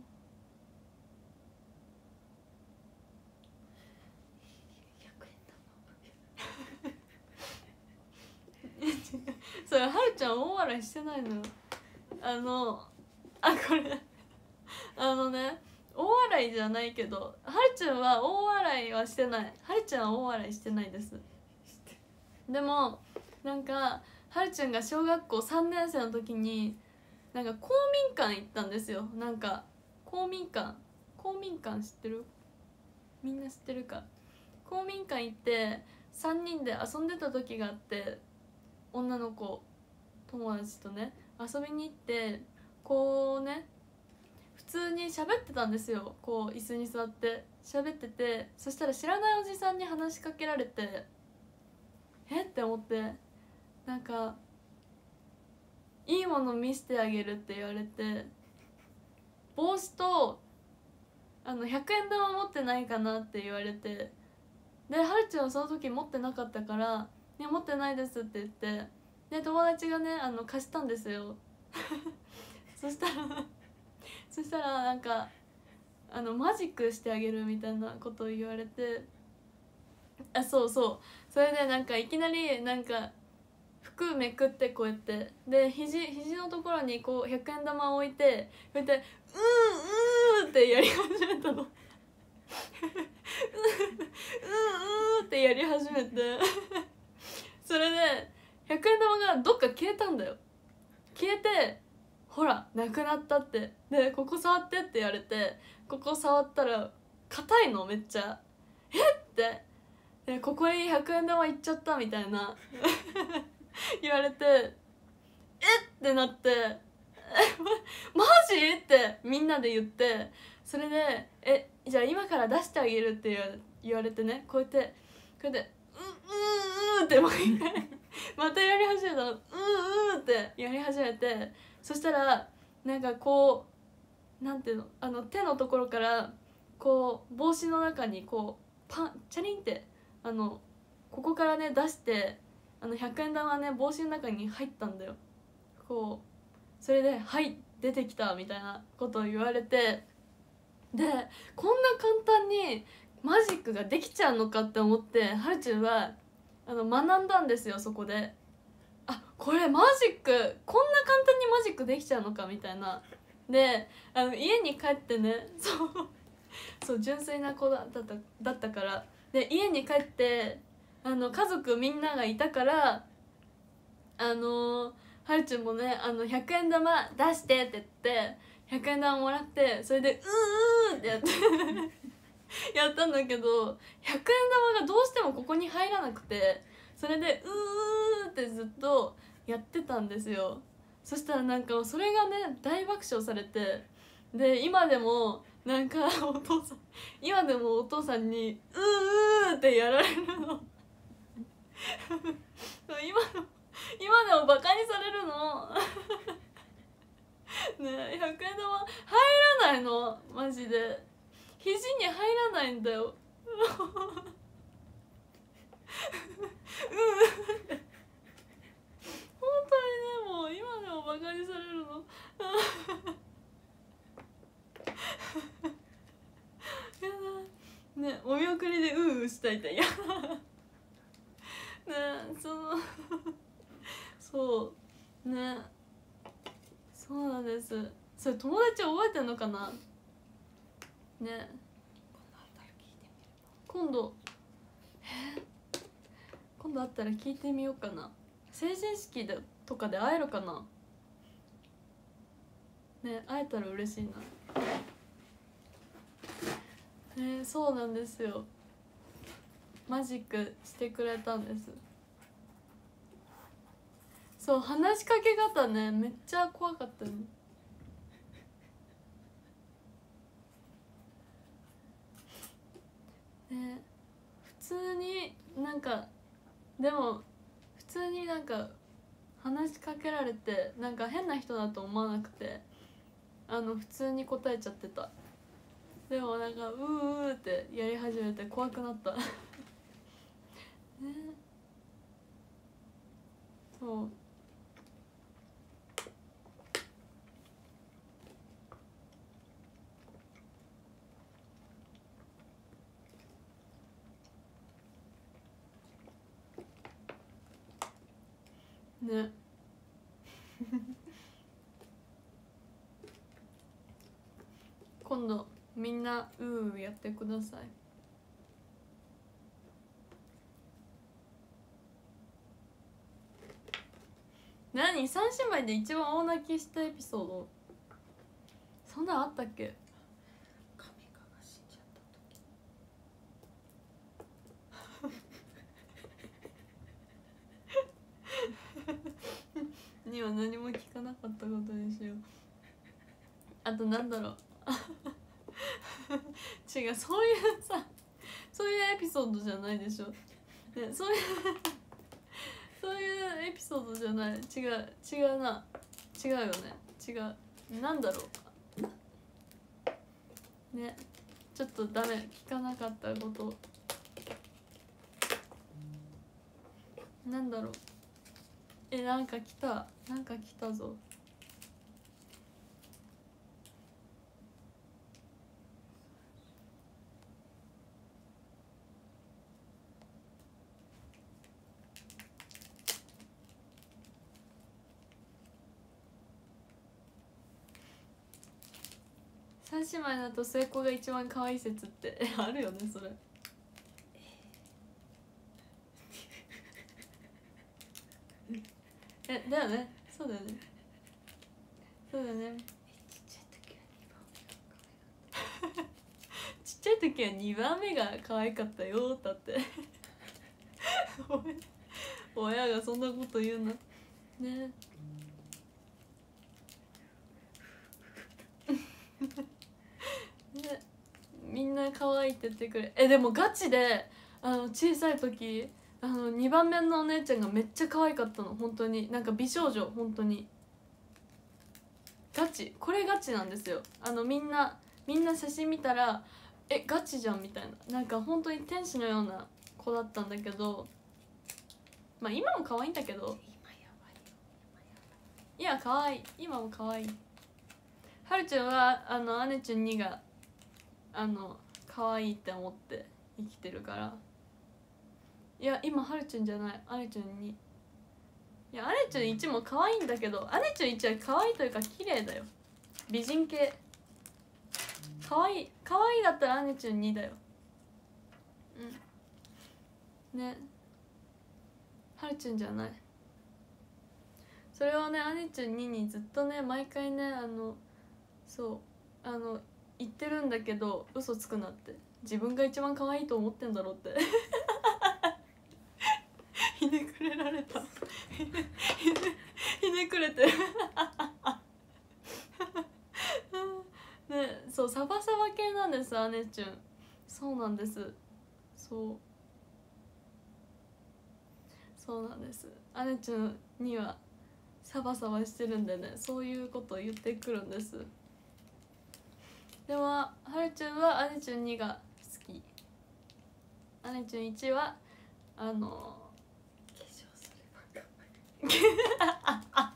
それはるちゃん大笑いしてないのよ。あのあこれあのね、大笑いじゃないけど、はるちゃんは大笑いはしてない。はるちゃんは大笑いしてないです。でもなんかはるちゃんが小学校さんねん生の時になんか公民館行ったんですよ。なんか公民館公民館知ってる？みんな知ってるか。公民館行ってさんにんで遊んでた時があって、女の子友達とね遊びに行って、こうね普通に喋ってたんですよ。こう椅子に座って喋ってて、そしたら知らないおじさんに話しかけられて、えって思って、なんかいいもの見せてあげるって言われて、帽子とあのひゃくえん玉持ってないかなって言われて、ではるちゃんはその時持ってなかったから「ね持ってないです」って言って、で友達がねあの貸したんですよそしたらそしたらなんかあのマジックしてあげるみたいなことを言われて、あそうそう、それでなんかいきなりなんか服めくってこうやってで肘肘のところにこうひゃくえん玉を置いてこうやって「うーうー」ってやり始めたのうーうーってやり始めてそれでひゃくえん玉がどっか消えたんだよ。消えてほらなくなったって、でここ触ってって言われて、ここ触ったら硬いのめっちゃ、えってでここにひゃくえん玉いっちゃったみたいな言われて、えってなってマジってみんなで言って、それでえじゃあ今から出してあげるって言われてね、こうやってこうやってうううってもう一回またやり始めたの。ううってやり始めて、そしたらなんかこうなんていうの、あの手のところからこう帽子の中にこうパンチャリンってあのここからね出して、あのひゃくえん玉ね帽子の中に入ったんだよ。 こうそれで「はい出てきた」みたいなことを言われて、でこんな簡単にマジックができちゃうのかって思って、はるちゅんはあの学んだんですよ。そこであこれマジックこんな簡単にマジックできちゃうのかみたいな。であの家に帰ってね、そうそう純粋な子だっただったから、で家に帰ってあの家族みんながいたから、あのはるちゅんもねあのひゃくえん玉出してって言ってひゃくえん玉もらって、それでうーってやってやったんだけど、ひゃくえん玉がどうしてもここに入らなくて、それでうーってずっとやってたんですよ。そしたらなんかそれがね大爆笑されて、で今でもなんかお父さん今でもお父さんに「うー」ってやられるの今でも今でもバカにされるのねえひゃくえん玉入らないのマジで、肘に入らないんだようん本当にねもう今でもバカにされるのやだね、お見送りでううしたいっていやねそのそうねそうなんです。それ友達覚えてんのかなね。今度え今度会ったら聞いてみようかな。成人式でとかで会えるかなね、会えたら嬉しいな。えー、そうなんですよ。マジックしてくれたんです。そう話しかけ方ねめっちゃ怖かったね。ね普通になんかでも普通になんか話しかけられてなんか変な人だと思わなくて、あの普通に答えちゃってた。でもなんかうーうーってやり始めて怖くなったね。そうね今度みんなうーうーやってください。何三姉妹で一番大泣きしたエピソードそんなんあったっけ？ カメカが死んじゃった時には何も聞かなかったことにしよう。あとなんだろう違うそういうさそういうエピソードじゃないでしょ、ね、そういうそういうエピソードじゃない。違う違うな違うよね違うなんだろうね。ちょっとダメ聞かなかったことなんだろう。えなんか来たなんか来たぞ。三姉妹だと末っ子が一番可愛い説ってあるよねそれ。えだよねそうだよねそうだよねちっちゃい時はにばんめが可愛かったよだって親がそんなこと言うなねねみんな可愛いって言ってくれ。えでもガチであの小さい時あのにばんめのお姉ちゃんがめっちゃ可愛かったの本当に。なんか美少女本当にガチこれガチなんですよ。あのみんなみんな写真見たらえガチじゃんみたいな、なんか本当に天使のような子だったんだけど、まあ今も可愛いんだけど今やばいよいや可愛い今も可愛い。はるちゃんはあの姉ちゃんにがあの可愛いって思って生きてるから。いや今はるちゃんじゃない姉ちゃんに。いや姉ちゃんいちも可愛いんだけど、姉ちゃんいちは可愛いというか綺麗だよ、美人系。可愛い可愛いだったら姉ちゃんにだよ。うんね、はるちゃんじゃない。それをね姉ちゃんににずっとね毎回ねあのそうあの言ってるんだけど、嘘つくなって、自分が一番可愛いと思ってんだろうってひねくれられたひねひねくれてるね、そうサバサバ系なんです姉ちゃん。そうなんです、そうそうなんです。姉ちゃんにはサバサバしてるんでね、そういうことを言ってくるんです。でもはるちゃんは姉ちゃんにが好き。姉ちゃんいちはあの化粧すれば可愛い怒ら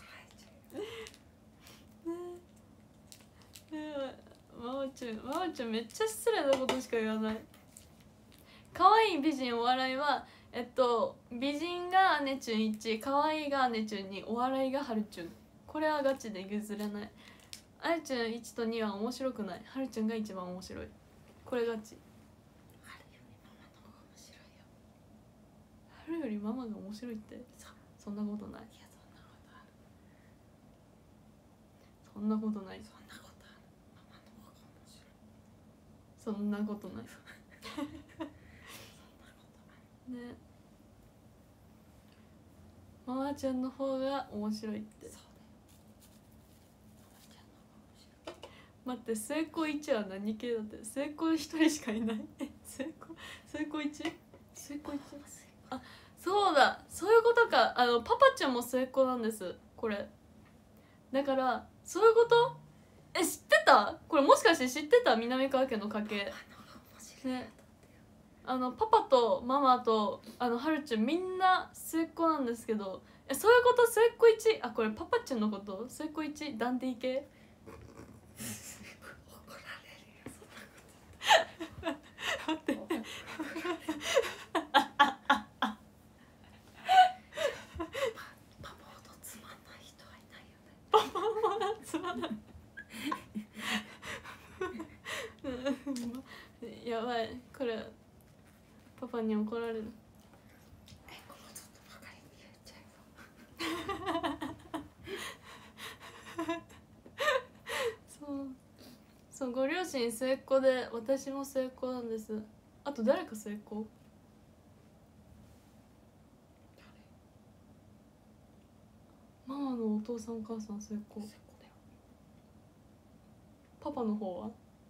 れちゃうねえまおちゃんまおちゃんめっちゃ失礼なことしか言わない。可愛い美人お笑いはえっと美人が姉ちゃんいち、可愛いが姉ちゃんに、お笑いがはるちゃん。これはガチで譲れない。姉ちゃんいちとには面白くない、はるちゃんが一番面白い。これガチ。春よりママの方が面白い。春よりママが面白いってそんなことない。 いやそんなことある。 そんなことない。 そんなことある。ママの方が面白い。 そんなことないね、ママちゃんの方が面白いって。 そうだよ。 待って末っ子いちは何系だって。末っ子ひとりしかいない末っ子末っ子 いち？ 末っ子 いち？ あ、そうだ、そういうことか。あのパパちゃんも末っ子なんです、これ。だからそういうこと。え、知ってた？これもしかして知ってた？南川家の家系ね。あのパパとママとあのはるちゃんみんな末っ子なんですけど、え、そういうこと？末っ子いち？あ、これパパちゃんのこと？末っ子いちダンディ系怒られるよそんなこと。 待ってパパほどつまんない人はいないよね。 パパほどつまんないやばい、これパパに怒られる。 え、このちょっとばかりに言っちゃえばそうそう、ご両親末っ子で私も末っ子なんです。あと誰か末っ子？ママのお父さんお母さん末っ子。 末っ子だよ。 パパの方は？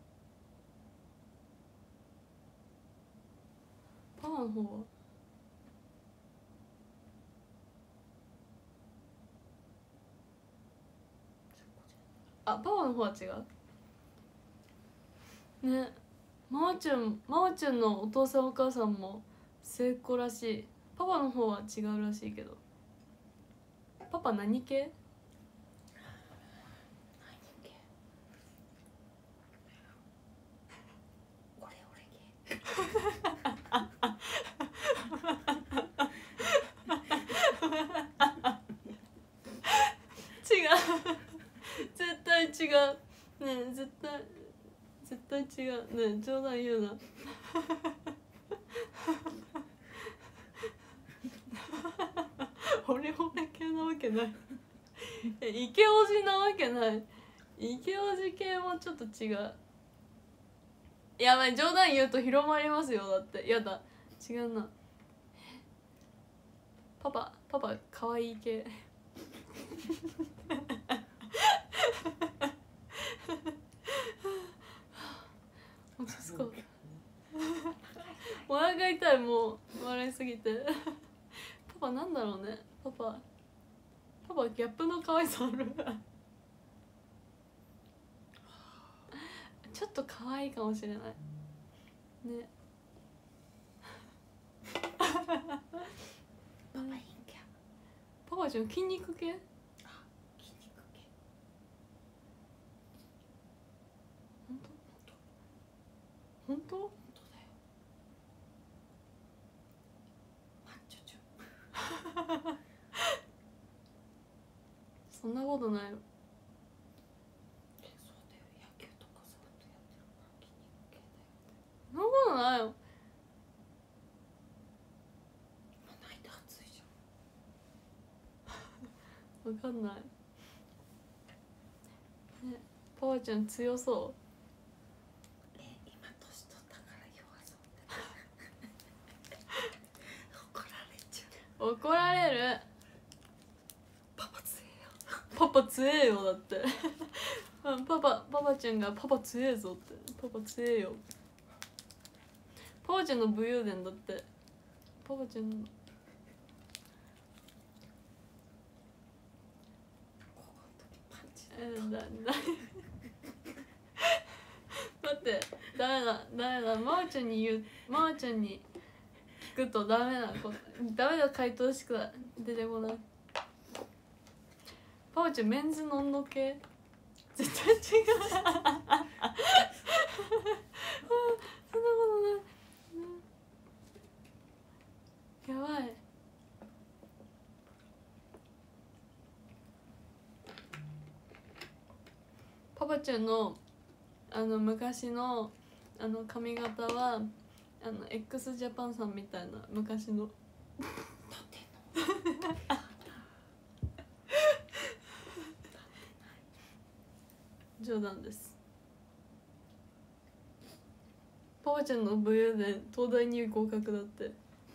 パパの方は？あ、パパの方は違うね。ママちゃんママちゃんのお父さんお母さんも末っ子らしい。パパの方は違うらしいけど。パパ何系？ オレオレ系。 違う絶対違うねえ、絶対絶対違うねえ、冗談言うなオレオレ系なわけないえ、イケオジなわけない。イケオジ系もちょっと違う。やばい、冗談言うと広まりますよ。だってやだ、違うな。パパパパ可愛い系落ち着こうお腹痛い、もう笑いすぎてパパなんだろうね。パパパパギャップの可愛さあるちょっと可愛いかもしれないねパパ陰キャ。 パパちゃん筋肉系？ そんなことないよ。 え、そうだよ、野球とかずっとやってるから筋肉系だよ。 そんなことないよ。 今泣いて暑いじわかんない、ね、パワちゃん強そゃん。え、今年取ったから弱そうって怒られちゃう。 う。怒られる。 パパ強えよ。 パパ強えよだってうんパパパパちゃんがパパ強えぞって。パパ強えよ。パパちゃんの武勇伝だって。パパちゃんの高校の時パンチえー、だだ待ってダメだダメだまーちゃんに言うまーちゃんに聞くとダメだこダメだ回答しか出てこない。パパちゃんメンズノンノ系絶対違うそんなことない、うん、やばい。パパちゃんのあの昔のあの髪型はあの x ジャパンさんみたいな昔の冗談です。パパちゃんの武勇伝東大に合格だって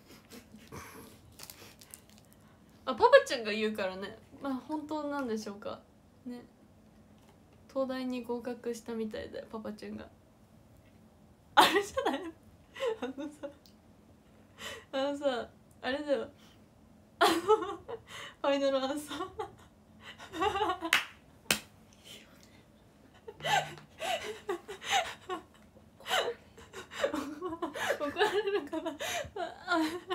あ、パパちゃんが言うからね。まあ本当なんでしょうかね。東大に合格したみたいでパパちゃんがあれじゃないあのさあのさあれだよあのファイナルアンサー怒られるかなあ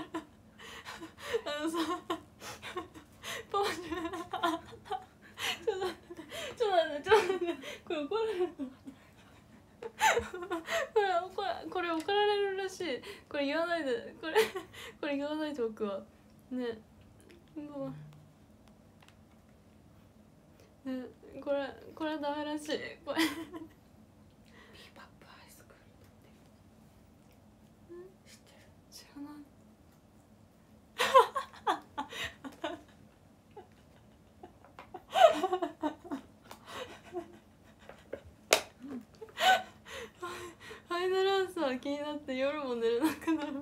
のさパパちゃんちょっと待ってちょっと待ってちょっと待ってこれ怒られるこれ怒らこれ怒られるらしい。これ言わないでこれこれ言わないでおくわね。もうねこれこれダメらしいこれビーバップハイスクールだって知ってる？ 知らないファイナルアンサー気になって夜も寝れなくなる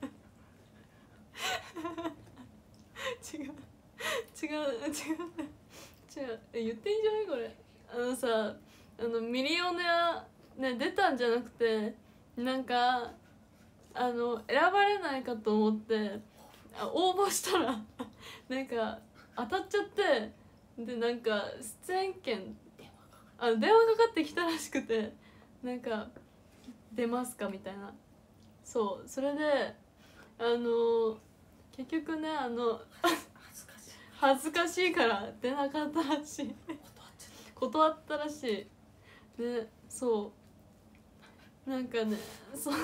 違う違う違う違うえ言っていいんじゃないこれ。あのさあのミリオネアね出たんじゃなくてなんかあの選ばれないかと思ってあ応募したらなんか当たっちゃってでなんか出演権あの電話かかってきたらしくてなんか出ますかみたいな。そうそれであの結局ねあの恥ずかしい恥ずかしいから出なかったらしい断ったらしいでそうなんかねそう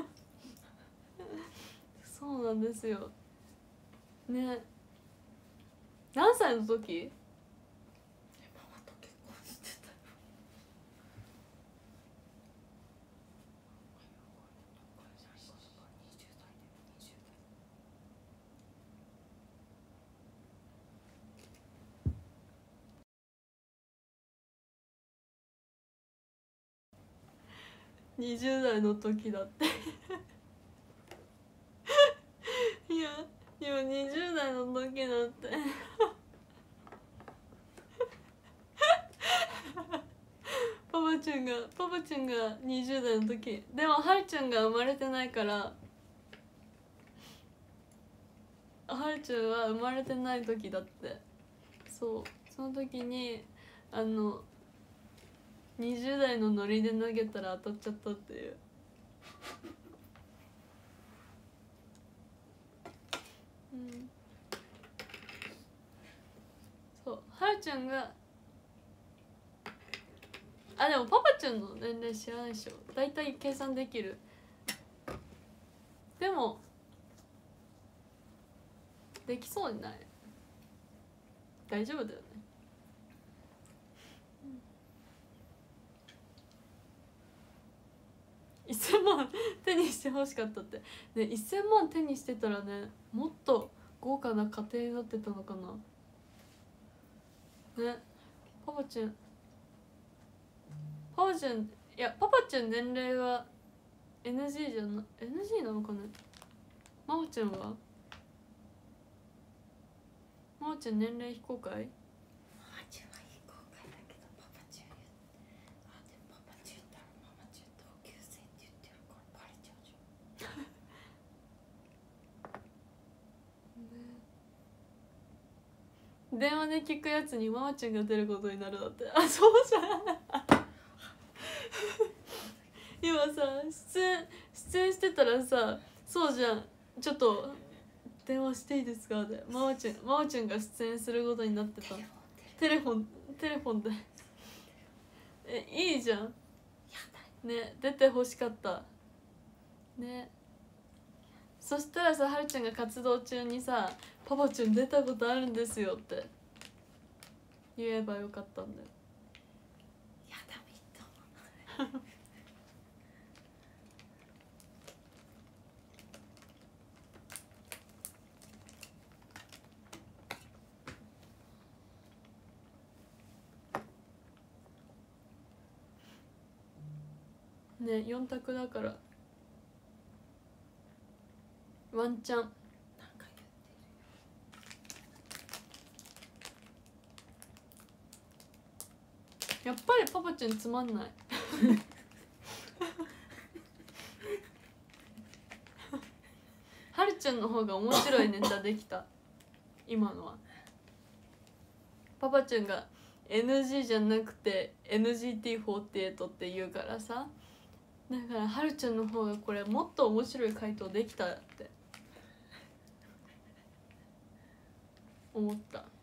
そうなんですよね。何歳の時？ ママと結婚してたよ。 にじゅう代の時だっていや今にじゅう代の時だってパパちゃんがパパちゃんがにじゅう代の時でもはるちゃんが生まれてないからはるちゃんは生まれてない時だって。そうその時にあのにじゅう代のノリで投げたら当たっちゃったっていう。うんそうはるちゃんがあでもパパちゃんの年齢知らないでしょ。大体計算できる。でもできそうにない。大丈夫だよね。 まん手にしてほしかったってね。いっせんまん手にしてたらね、もっと豪華な家庭になってたのかなね。パパちゃんパパちゃんいやパパちゃん年齢は エヌジー じゃな エヌジー なのかね。まおちゃんはまおちゃん年齢非公開。 マーチュンは非公開だけどパパチュン言う。あでもパパチュン言ったらママチュン同級生って言ってるからバレちゃうじゃん、ね、電話で聞くやつにママちゃんが出ることになるだって。あ、そうじゃん今さ出演出演してたらさ、そうじゃん、ちょっと電話していいですかでママちゃんママちゃんが出演することになってた。テレフォンテレフォンでえいいじゃんね。出てほしかったね。そしたらさ、はるちゃんが活動中にさ「パパちゃん出たことあるんですよ」って言えばよかったんだよ。 やだみっともね、よん択だからワンチャン。 なんかやっぱりパパちゃんつまんないはるちゃんの方が面白いネタできた今のは。パパちゃんが エヌジー じゃなくて エヌジーティーフォーティーエイト って言うからさ、だからはるちゃんの方がこれもっと面白い回答できたって思った。 もう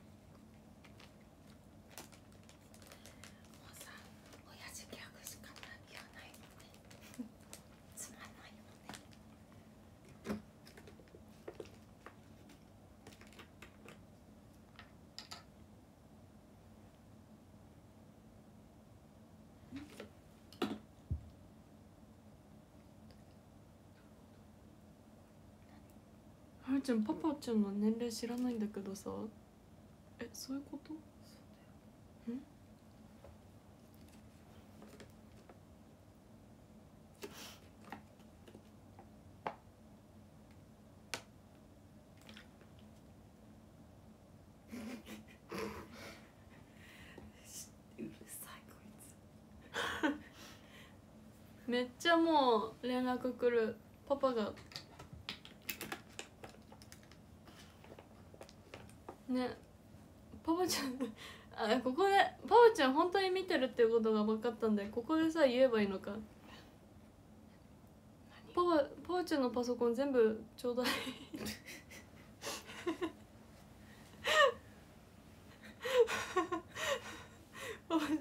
さ親父ギャグしか言わないもんねつまんないもんね。 はるちゃんパパちゃんの年齢知らないんだけどさ、えそういうこと？ そうだよ。 ん？ うるさいこいつ。 めっちゃもう連絡来る。パパがね、パパちゃんあここでパパちゃん本当に見てるっていうことが分かったんで、ここでさ言えばいいのか。パパパパちゃんのパソコン全部ちょうだいパパ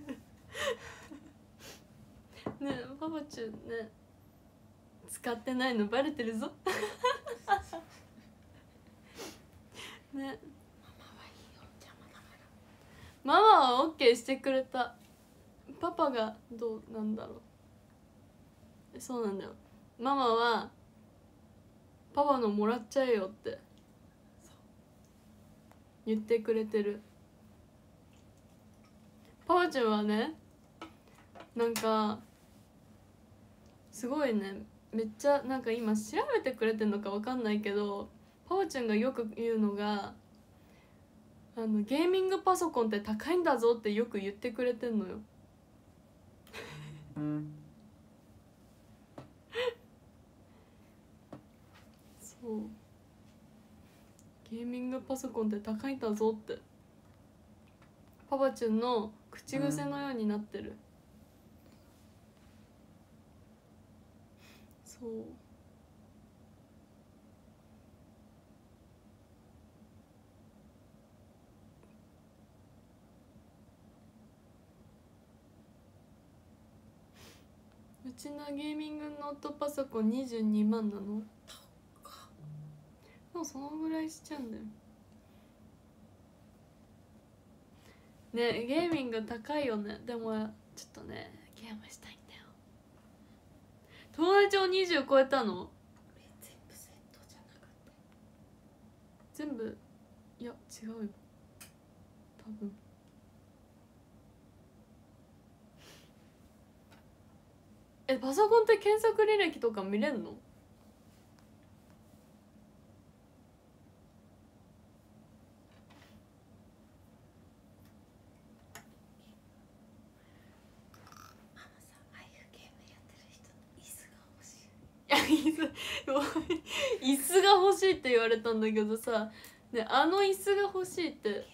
ね、パパちゃんね使ってないのバレてるぞね。 ママはいいよ邪魔だから。 ママは OK してくれた。パパがどうなんだろう。そうなんだよ、ママはパパのもらっちゃえよって言ってくれてる。パパちゃんはね、なんかすごいね、めっちゃなんか今調べてくれてんのかわかんないけど、パパちゃんがよく言うのが、あのゲーミングパソコンって高いんだぞってよく言ってくれてんのよそう、ゲーミングパソコンって高いんだぞってパパちゃんの口癖のようになってる。そううちのゲーミングノートパソコンにじゅうにまんなの。もうそのぐらいしちゃうんだよね。ゲーミング高いよね。でもちょっとねゲームしたいんだよ。 友達をにじゅう超えたの？ え全部セットじゃなかった？ 全部いや違うよ多分。えパソコンって検索履歴とか見れんの？ ママさああいうゲームやってる人の椅子が欲しい。 いや椅子椅子が欲しいって言われたんだけどさ、ね、あの椅子が欲しいってゲームやってる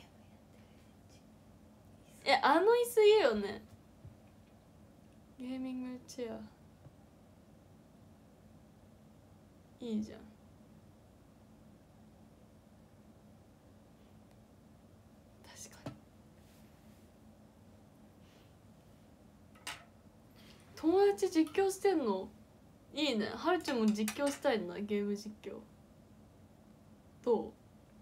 えあの椅子いいよね。ゲーミングチェアいいじゃん。確かに友達実況してんのいいね。はるちゃんも実況したいな、ゲーム実況。どう？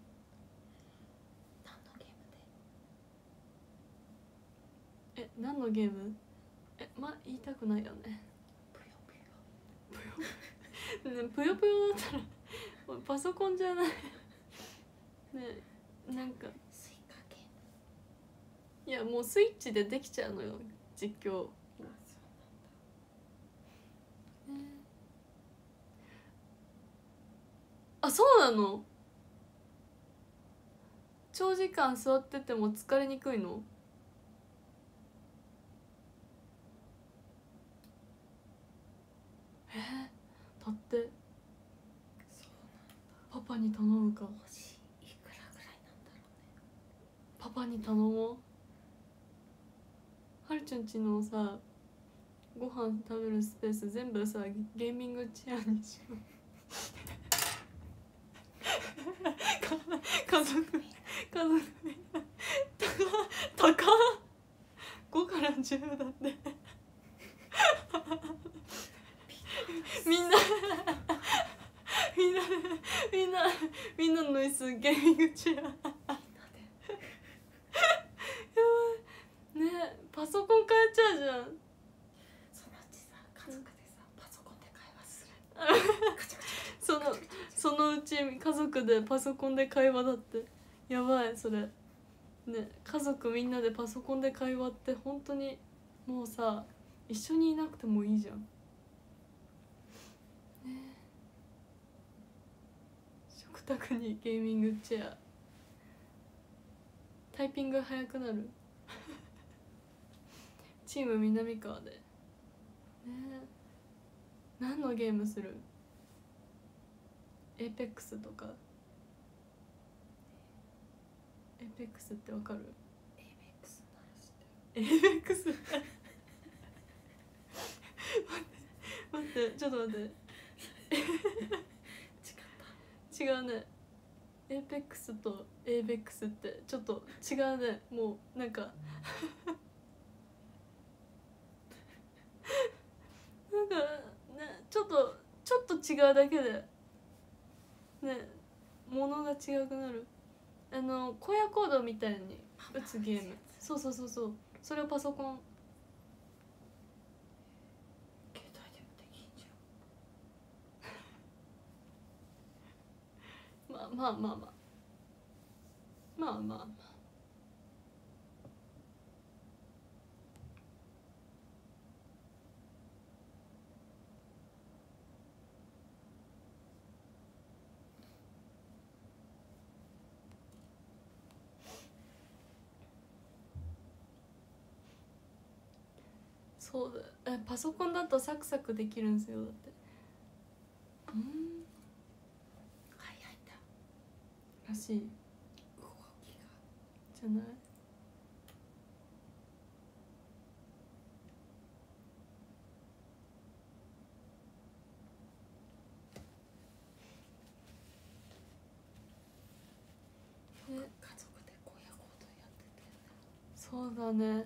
何のゲームで？ え何のゲーム？えま言いたくないよね。 ぷよぷよねぷよぷよだったらパソコンじゃないね。なんかスイカゲーム。 いやもうスイッチでできちゃうのよ実況。 あそうなんだ。 ねあそうなの？長時間座ってても疲れにくいの？えー、だってそうなんだ。 パパに頼むか。 欲しい。いくらぐらいなんだろうね。 パパに頼もう。はるちゃんちのさご飯食べるスペース全部さゲーミングチェアにしよう家族家族みんな高っごからじゅうだってみんなみんなみんなみんなの椅子ゲーミングチェアやばいねパソコン買えちゃうじゃん。 そのうちさ家族でさパソコンで会話するそのそのうち家族でパソコンで会話だってやばいそれね。家族みんなでパソコンで会話って本当にもうさ一緒にいなくてもいいじゃん、ね、食卓にゲーミングチェアタイピング速くなるチーム南川でね。何のゲームする？エーペックスとか。エーペックスってわかる？ エーベックスなら知ってエーペックス待って待ってちょっと待って違うね。エーペックスとエーベックスってちょっと違うね。もうなんかなんかねちょっとちょっと違うだけでねものが違くなる。あの荒野コードみたいに打つゲーム。そうそうそうそう。それをパソコン携帯でもできんじゃん。 まあまあまあまあまあまあまあそうだ。えパソコンだとサクサクできるんですよだって。うん早いんだらしい動きが。 じゃない？ よく家族で荒野行動やってて、 そうだね。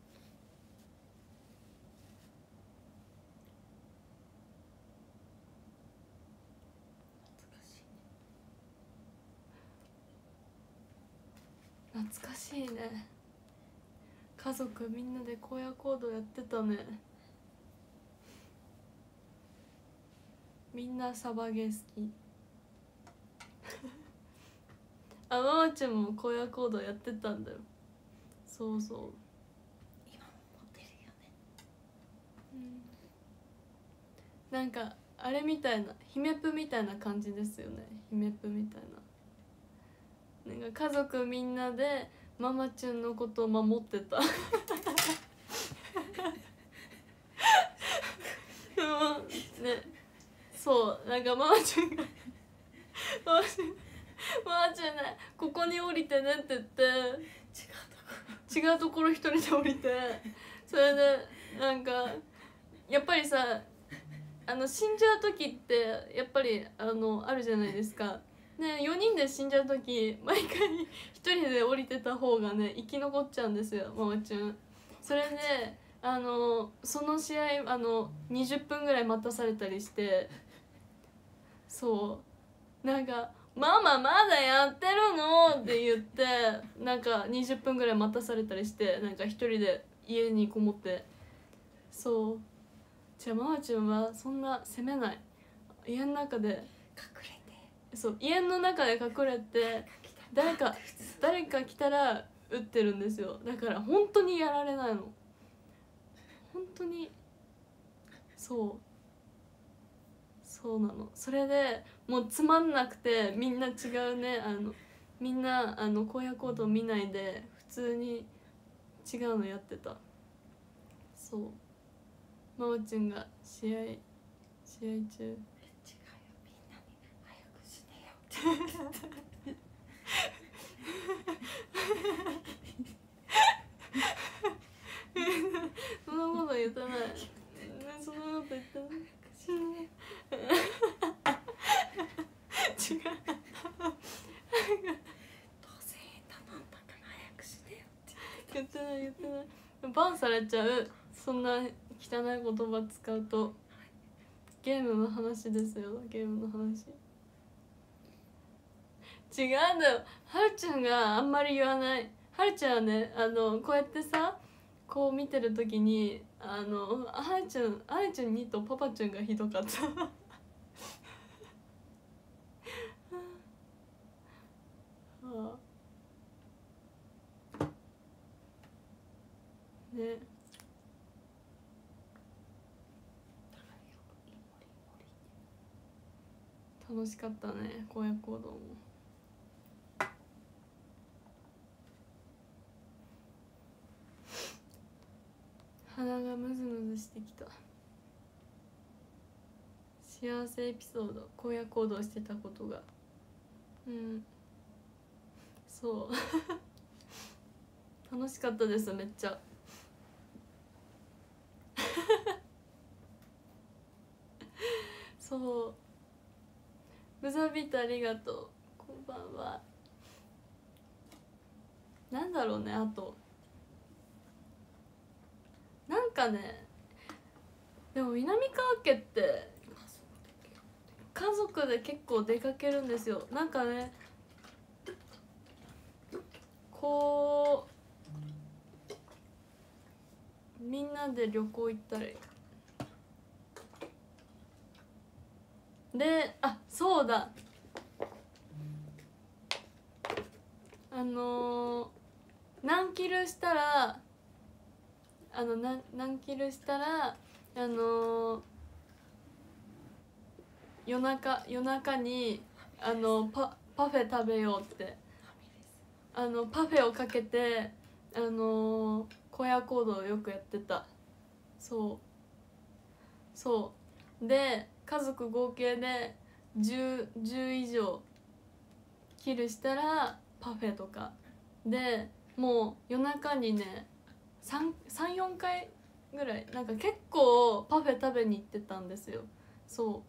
懐かしいね。 懐かしいね。家族みんなで荒野行動やってたね。 みんなサバゲー好きあ、ママちゃんも荒野行動やってたんだよ。そうそう、 今も持ってるよね。 うん、なんかあれみたいな、姫プみたいな感じですよね。姫プみたいな、なんか家族みんなでママチュンのことを守ってたね、そうなんかママチュンがママチュンママチュンね、ここに降りてねって言って違うところ違うところ一人で降りて、それでなんかやっぱりさ、あの死んじゃう時ってやっぱりあのあるじゃないですか。ね、よにんで死んじゃう時毎回ひとりで降りてた方がね生き残っちゃうんですよ、ママチュン。それであのその試合あのにじゅっぷんぐらい待たされたりして、そうなんか「ママまだやってるの?」って言ってなんかにじゅっぷんぐらい待たされたりして、なんか一人で家にこもって、そう、じゃあママチュンはそんな責めない、家の中で隠れて、 そう家の中で隠れて誰か誰か来たら撃ってるんですよ。だから本当にやられないの、本当に。そうそうなの。それでもうつまんなくてみんな違うね、あのみんなあの荒野行動見ないで普通に違うのやってた。そう、ママチュンが試合試合中違うよ、みんなに早く死ねよそんなこと言ってない、そんなこと言ってない違うどうせ下手なんだから早く死ねよって言ってない言ってない、バンされちゃう、そんな汚い言葉使うと。ゲームの話ですよ、ゲームの話。違うんだよ、はるちゃんがあんまり言わない。はるちゃんはね、あのこうやってさこう見てる時にあのはるちゃんはるちゃんにとパパちゃんがひどかったはあ、ね、楽しかったね、荒野行動も。鼻がムズムズしてきた。幸せエピソード、荒野行動してたことが、うん、そう楽しかったです、めっちゃそう、ブザビートありがとう、こんばんは。なんだろうね、あとなんかね、でも南川家って家族で結構出かけるんですよ。なんかね、こうみんなで旅行行ったりで、あ、そうだ、あのー、何キルしたらあのな何キルしたらあのー、夜中夜中にあのパパフェ食べようって、あのパフェをかけてあのー、荒野行動をよくやってた。そうそうで、家族合計で 10, 10以上キルしたらパフェとかで、もう夜中にねさん、よんかいぐらいなんか結構パフェ食べに行ってたんですよ。そう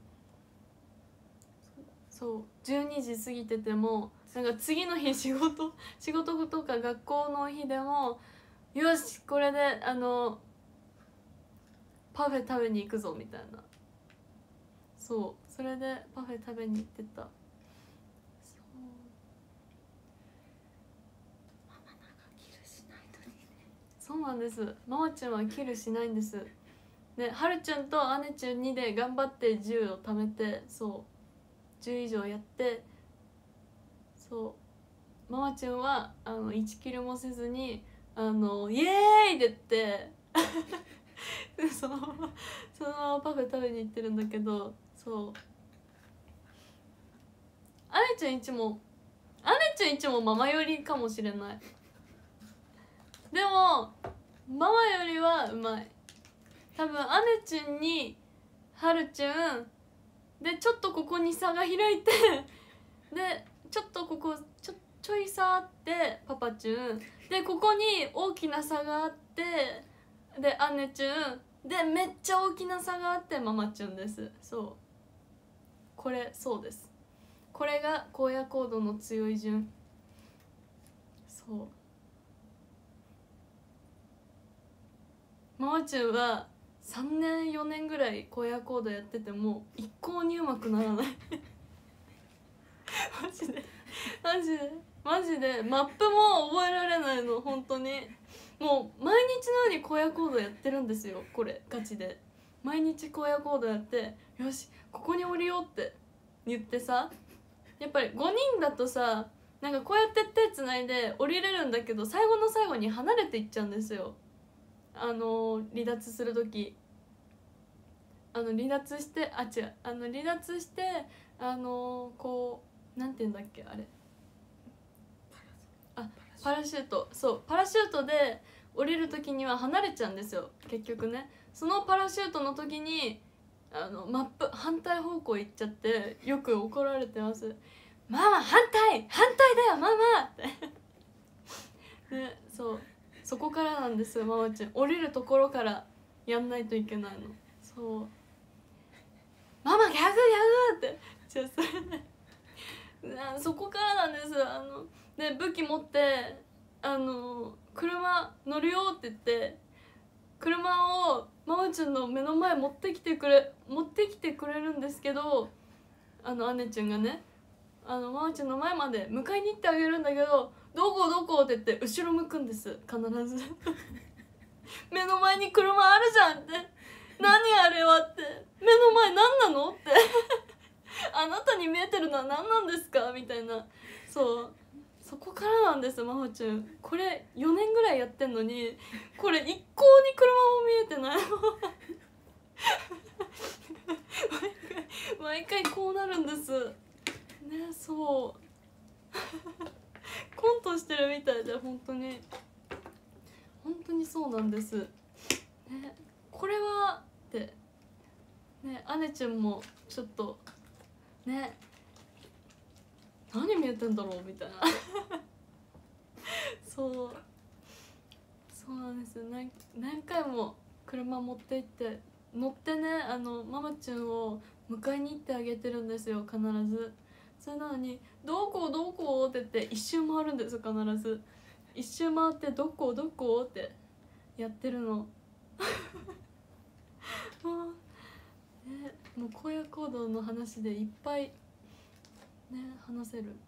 そうじゅうにじ過ぎててもなんか次の日仕事仕事とか学校の日でもよしこれであのパフェ食べに行くぞみたいな、そうそれでパフェ食べに行ってた。そうなんです、ママちゃんはキルしないんです。 ね、はるちゃんと姉ちゃんにで頑張ってじゅうを貯めて、そうじゅう以上やって、そうママちゃんはあのいちキロもせずにあのイエーイって言ってそのままそのままパフェ食べに行ってるんだけど、そう姉ちゃんいつも姉ちゃんいつもママ寄りかもしれない。でもママよりはうまい。多分姉ちゃんにはるちゃんでちょっとここに差が開いてでちょっとここちょちょい差あってパパちゃんでここに大きな差があってで姉ちゃんでめっちゃ大きな差があってママちゃんです。そうこれそうです。これが荒野行動の強い順。そうママちゃんはさんねんよねんぐらい荒野行動やってても一向にうまくならないマジでマジでマジでマップも覚えられないの。本当にもう毎日のように荒野行動やってるんですよ。これガチで毎日荒野行動やって、よしここに降りようって言ってさ、やっぱりごにんだとさなんかこうやって手つないで降りれるんだけど最後の最後に離れていっちゃうんですよ。あの離脱する時あの離脱してあ違うあの離脱してあのこうなんていうんだっけあれあパラシュートそうパラシュートで降りる時には離れちゃうんですよ結局ね。そのパラシュートの時にあのマップ反対方向行っちゃってよく怒られてます。ママ反対反対だよママってね、そうそこからなんですよ。ママちゃん降りるところからやんないといけないの。そうママ逆逆ってじゃあそれねそこからなんです。あので武器持ってあの車乗るよって言って車をママちゃんの目の前持ってきてくれ持ってきてくれるんですけど、あの姉ちゃんがねあのママちゃんの前まで迎えに行ってあげるんだけど、どこどこって言って後ろ向くんです必ず目の前に車あるじゃんって何あれはって目の前何なのってあなたに見えてるのは何なんですかみたいな。そうそこからなんですママちゃん。これよねんぐらいやってんのにこれ一向に車も見えてない毎回毎回こうなるんですね。そうコントしてるみたいで本当に本当にそうなんです、ね、これはってね姉ちゃんもちょっとね何見えてんだろうみたいなそうそうなんですよ。何何回も車持って行って乗ってねあのママちゃんを迎えに行ってあげてるんですよ必ず。それなのに「どこどこ?」って言って一周回るんです必ず。一周回って「どこどこ?」ってやってるのもうねもう荒野行動の話でいっぱいね話せる。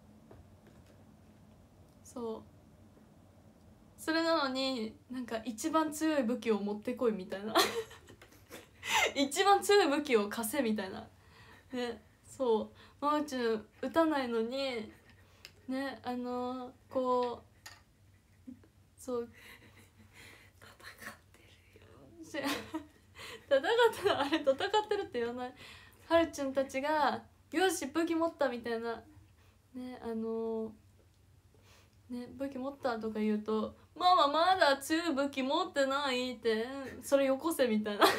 そうそれなのになんか一番強い武器を持ってこいみたいな一番強い武器を貸せみたいなね。そうママちゃん撃たないのにねあのー、こうそう戦ってるよ戦ってるあれ戦ってるって言わない。はるちゃんたちがよし武器持ったみたいなねあのー、ね武器持ったとか言うとママまだ強い武器持ってないってそれよこせみたいな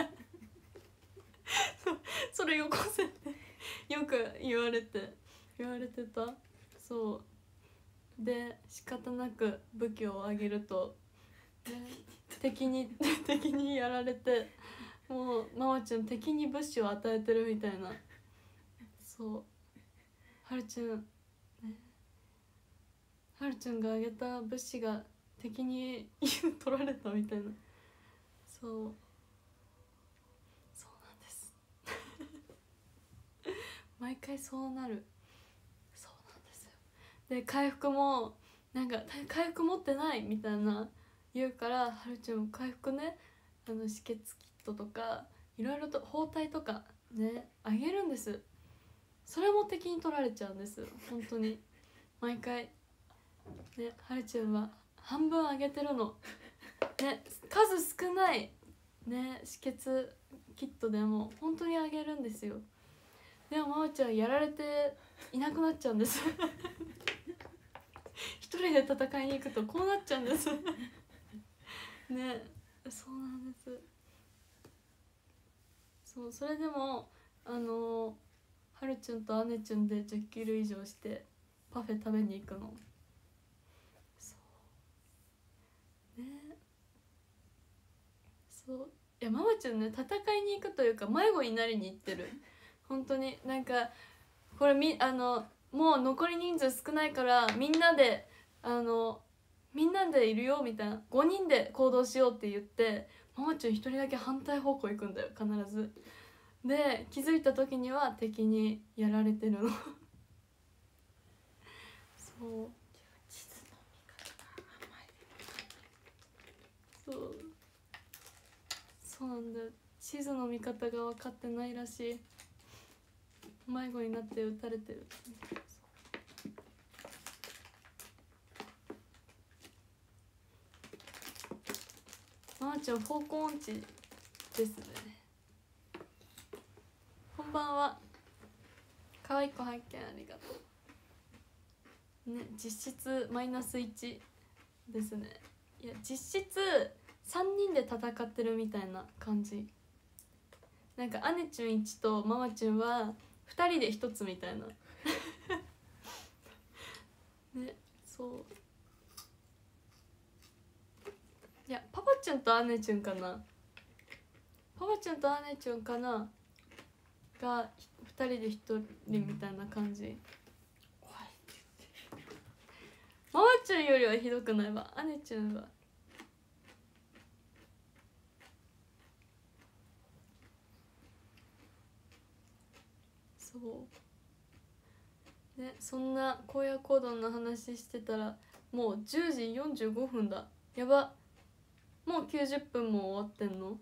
それよこせってよく言われて言われてた。そうで仕方なく武器をあげると、ね、敵に敵にやられてもうママちゃん敵に物資を与えてるみたいな。そうはるちゃんねはるちゃんがあげた物資が敵に取られたみたいな。そうそうなんです毎回そうなる。そうなんですよ。で回復もなんか回復持ってないみたいな言うからはるちゃんも回復ねあの止血切っトとかいろいろと包帯とかねあげるんです。それも敵に取られちゃうんです本当に毎回ね。はるちゃんは半分あげてるのね、数少ないね止血キットでも本当にあげるんですよ。でもまおちゃんやられていなくなっちゃうんです一人で戦いに行くとこうなっちゃうんですね。そうなんです。そうそれでもあのはるちゃんとあねちゃんでじゅっキロ以上してパフェ食べに行くの。そうね。そういやママちゃんね戦いに行くというか迷子になりに行ってる本当に。なんかこれみあのもう残り人数少ないからみんなであのみんなでいるよみたいなごにんで行動しようって言ってママちゃん一人だけ反対方向行くんだよ必ず。で気づいた時には敵にやられてるのそうそうそうなんだよ。地図の見方が分かってないらしい。迷子になって撃たれてる。まーちゃん方向音痴ですね。こんばんは。可愛い子発見ありがとうね。実質マイナスいちですね。いや実質さんにんで戦ってるみたいな感じ。なんかアネチュンいちとママチュンはふたりでひとつみたいなね。そういやパパチュンとアネチュンかな。パパチュンとアネチュンかながふたりでひとりみたいな感じ。ママチュンよりはひどくないわ。アネチュンはそうね。そんな荒野行動の話してたらもうじゅうじよんじゅうごふんだ。やば。もうきゅうじゅっぷんも終わってんの。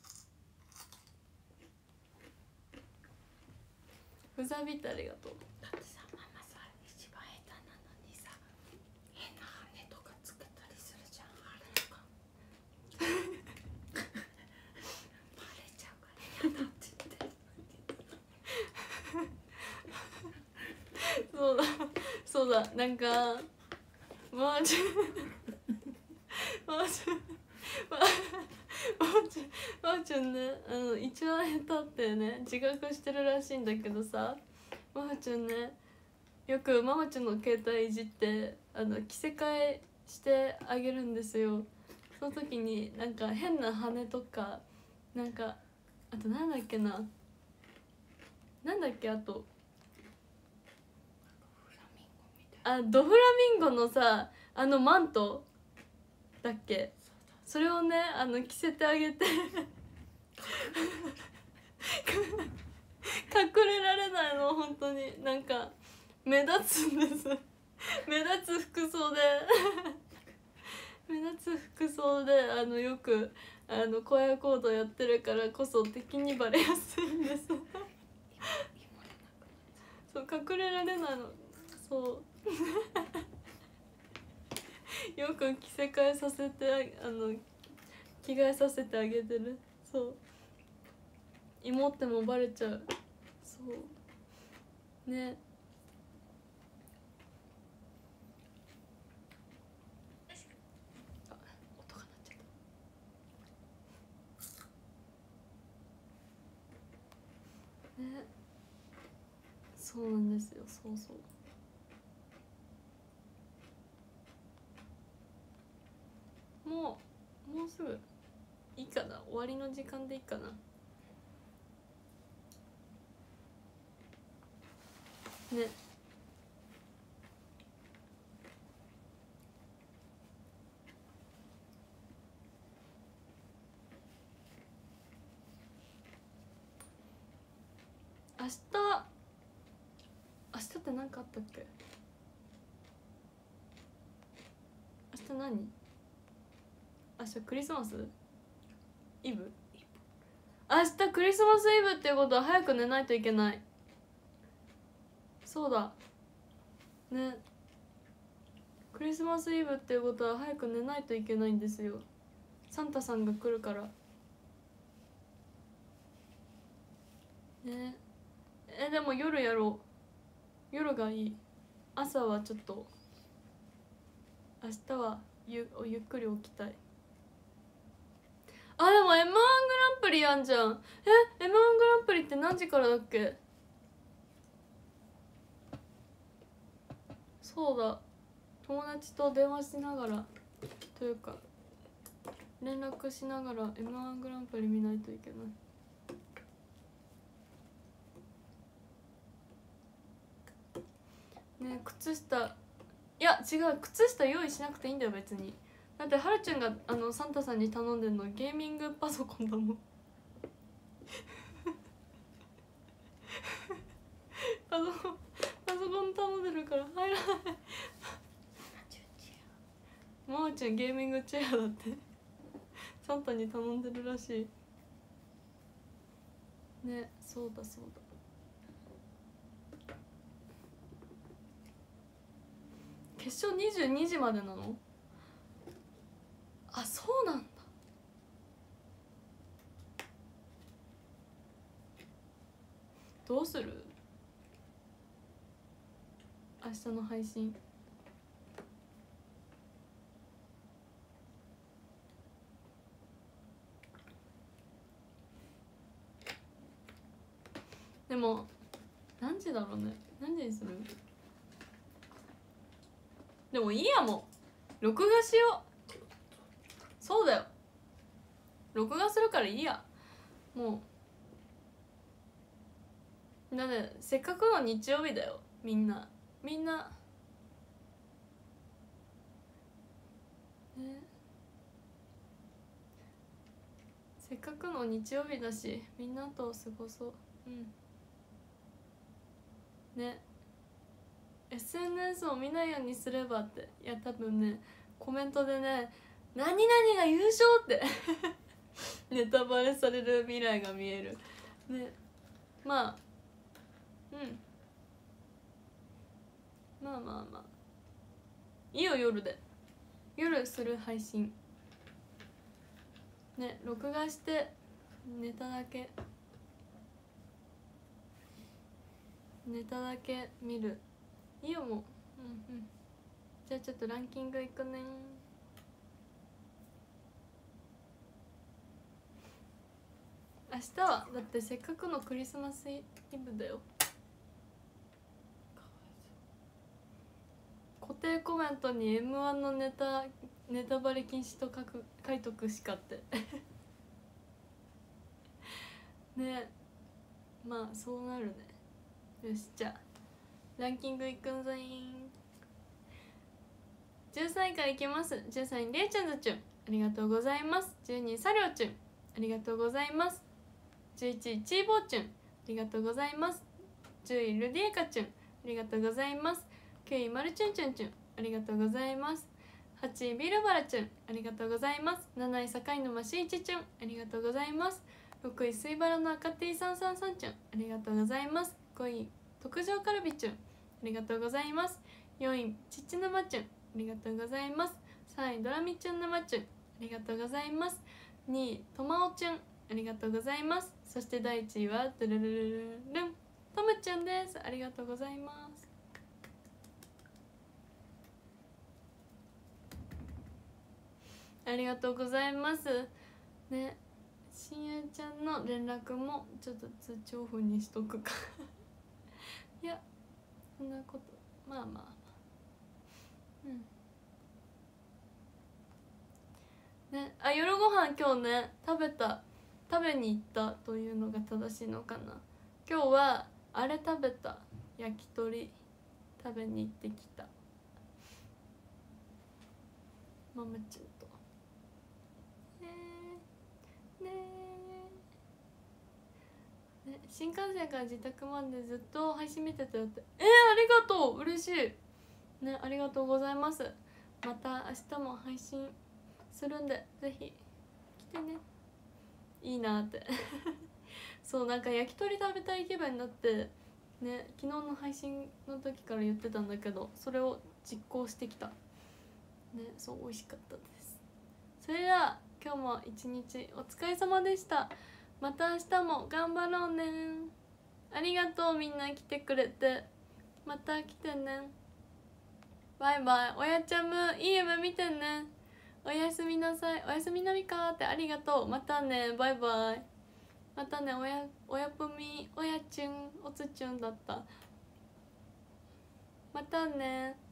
ふざびってありがとう。 だってさママさ一番下手なのにさ変な羽とかつけたりするじゃん。あれとかバレちゃうから嫌だって言ってそうだそうだ。なんかまあちゅまあちゅまあちゅまあちゅんねあの一番下手ってね自覚してるらしいんだけどさ、ママちゃんねよくママちゃんの携帯いじってあの着せ替えしてあげるんですよ。その時になんか変な羽とかなんかあとなんだっけななんだっけあとあドフラミンゴのさあのマントだっけ。それをねあの着せてあげて隠れられないの本当に。なんか目立つんです目立つ服装で目立つ服装であのよくあの荒野行動やってるからこそ敵にバレやすいんですそう隠れられないの。そうよく着せ替えさせてあの着替えさせてあげてる。そう妹もバレちゃう。そうね。あ音が鳴っちゃったね。そうなんですよ。そうそうもうもうすぐいいかな。終わりの時間でいいかな。ね。明日明日って何かあったっけ。明日何。明日クリスマスイブ。 明日クリスマスイブっていうことは早く寝ないといけない。そうだね、クリスマスイブっていうことは早く寝ないといけないんですよ。サンタさんが来るからね。えでも夜やろう。夜がいい。朝はちょっと明日はゆゆっくり起きたい。あでも エムワン グランプリやんじゃん。え エムワン グランプリって何時からだっけ。そうだ、友達と電話しながらというか連絡しながら エムワン グランプリ見ないといけない。ねえ靴下、いや違う、靴下用意しなくていいんだよ別に。だってはるちゃんがあのサンタさんに頼んでるのゲーミングパソコンだもんパソコンパソコン頼んでるから入らないママちゃんゲーミングチェアだってサンタに頼んでるらしいね。そうだそうだ。決勝にじゅうにじまでなの。あ、そうなんだ。どうする明日の配信。でも何時だろうね。何時にする。でもいいや、もう録画しよう。そうだよ、録画するからいいや。もうだってせっかくの日曜日だよ。みんなみんなね、せっかくの日曜日だしみんなと過ごそう。うんね、エスエヌエス を見ないようにすればって。いや多分ねコメントでね「何々が優勝!」ってネタバレされる未来が見えるね。まあうんまあまあまあいいよ。夜で夜する配信ね、録画してネタだけネタだけ見る。いいよもう。うんうん。じゃあちょっとランキングいくね。明日はだってせっかくのクリスマスイブだよ。固定コメントに エムワン のネタネタバレ禁止と書く書いとくしかってね。まあそうなるね。よし、じゃあランキングいくんぞいん。じゅうさんいからいきます。じゅうさんいれいちゃんずちゅん、ありがとうございます。じゅうにいさりょうちゅん、ありがとうございます。じゅういちいちーぼーちゅん、ありがとうございます。じゅういルディエカちゅん、ありがとうございます。きゅういまるちゅんちゅんちゅん、ありがとうございます。はちいビルバラちゅん、ありがとうございます。なないさかいのましいちちゅん、ありがとうございます。ろくい水原の赤 T さんさんさんちゅん、ありがとうございます。ごい特上カルビちゅん、ありがとうございます。よんいちち沼ちゅん、ありがとうございます。さんいドラミちゅん沼ちゅん、ありがとうございます。にいとまおちゅん、ありがとうございます。そしてだいいちいはドゥルルルルルントムちゃんです。ありがとうございます。ありがとうございますね。しんゆちゃんの連絡もちょっと通知オフにしとくかいやそんなことまあまあまあうんね。あ、夜ご飯今日ね食べた食べに行ったというのが正しいのかな。今日はあれ食べた。焼き鳥食べに行ってきた。ママちゃんとねえねえね。新幹線から自宅までずっと配信見てたよって。えー、ありがとう、嬉しいね。ありがとうございます。また明日も配信するんでぜひ来てね。 いいなってそうなんか焼き鳥食べたい気分になってね、昨日の配信の時から言ってたんだけど、それを実行してきたね。そう美味しかったです。それでは今日も一日お疲れ様でした。また明日も頑張ろうね。ありがとうみんな来てくれて。また来てね。バイバイ。おやちゃむいい夢見てね。おやすみなさい。おやすみなみかってありがとう。またね。バイバイ。またね。おやおやぷみおやちゅんおつちゅんだった。またね。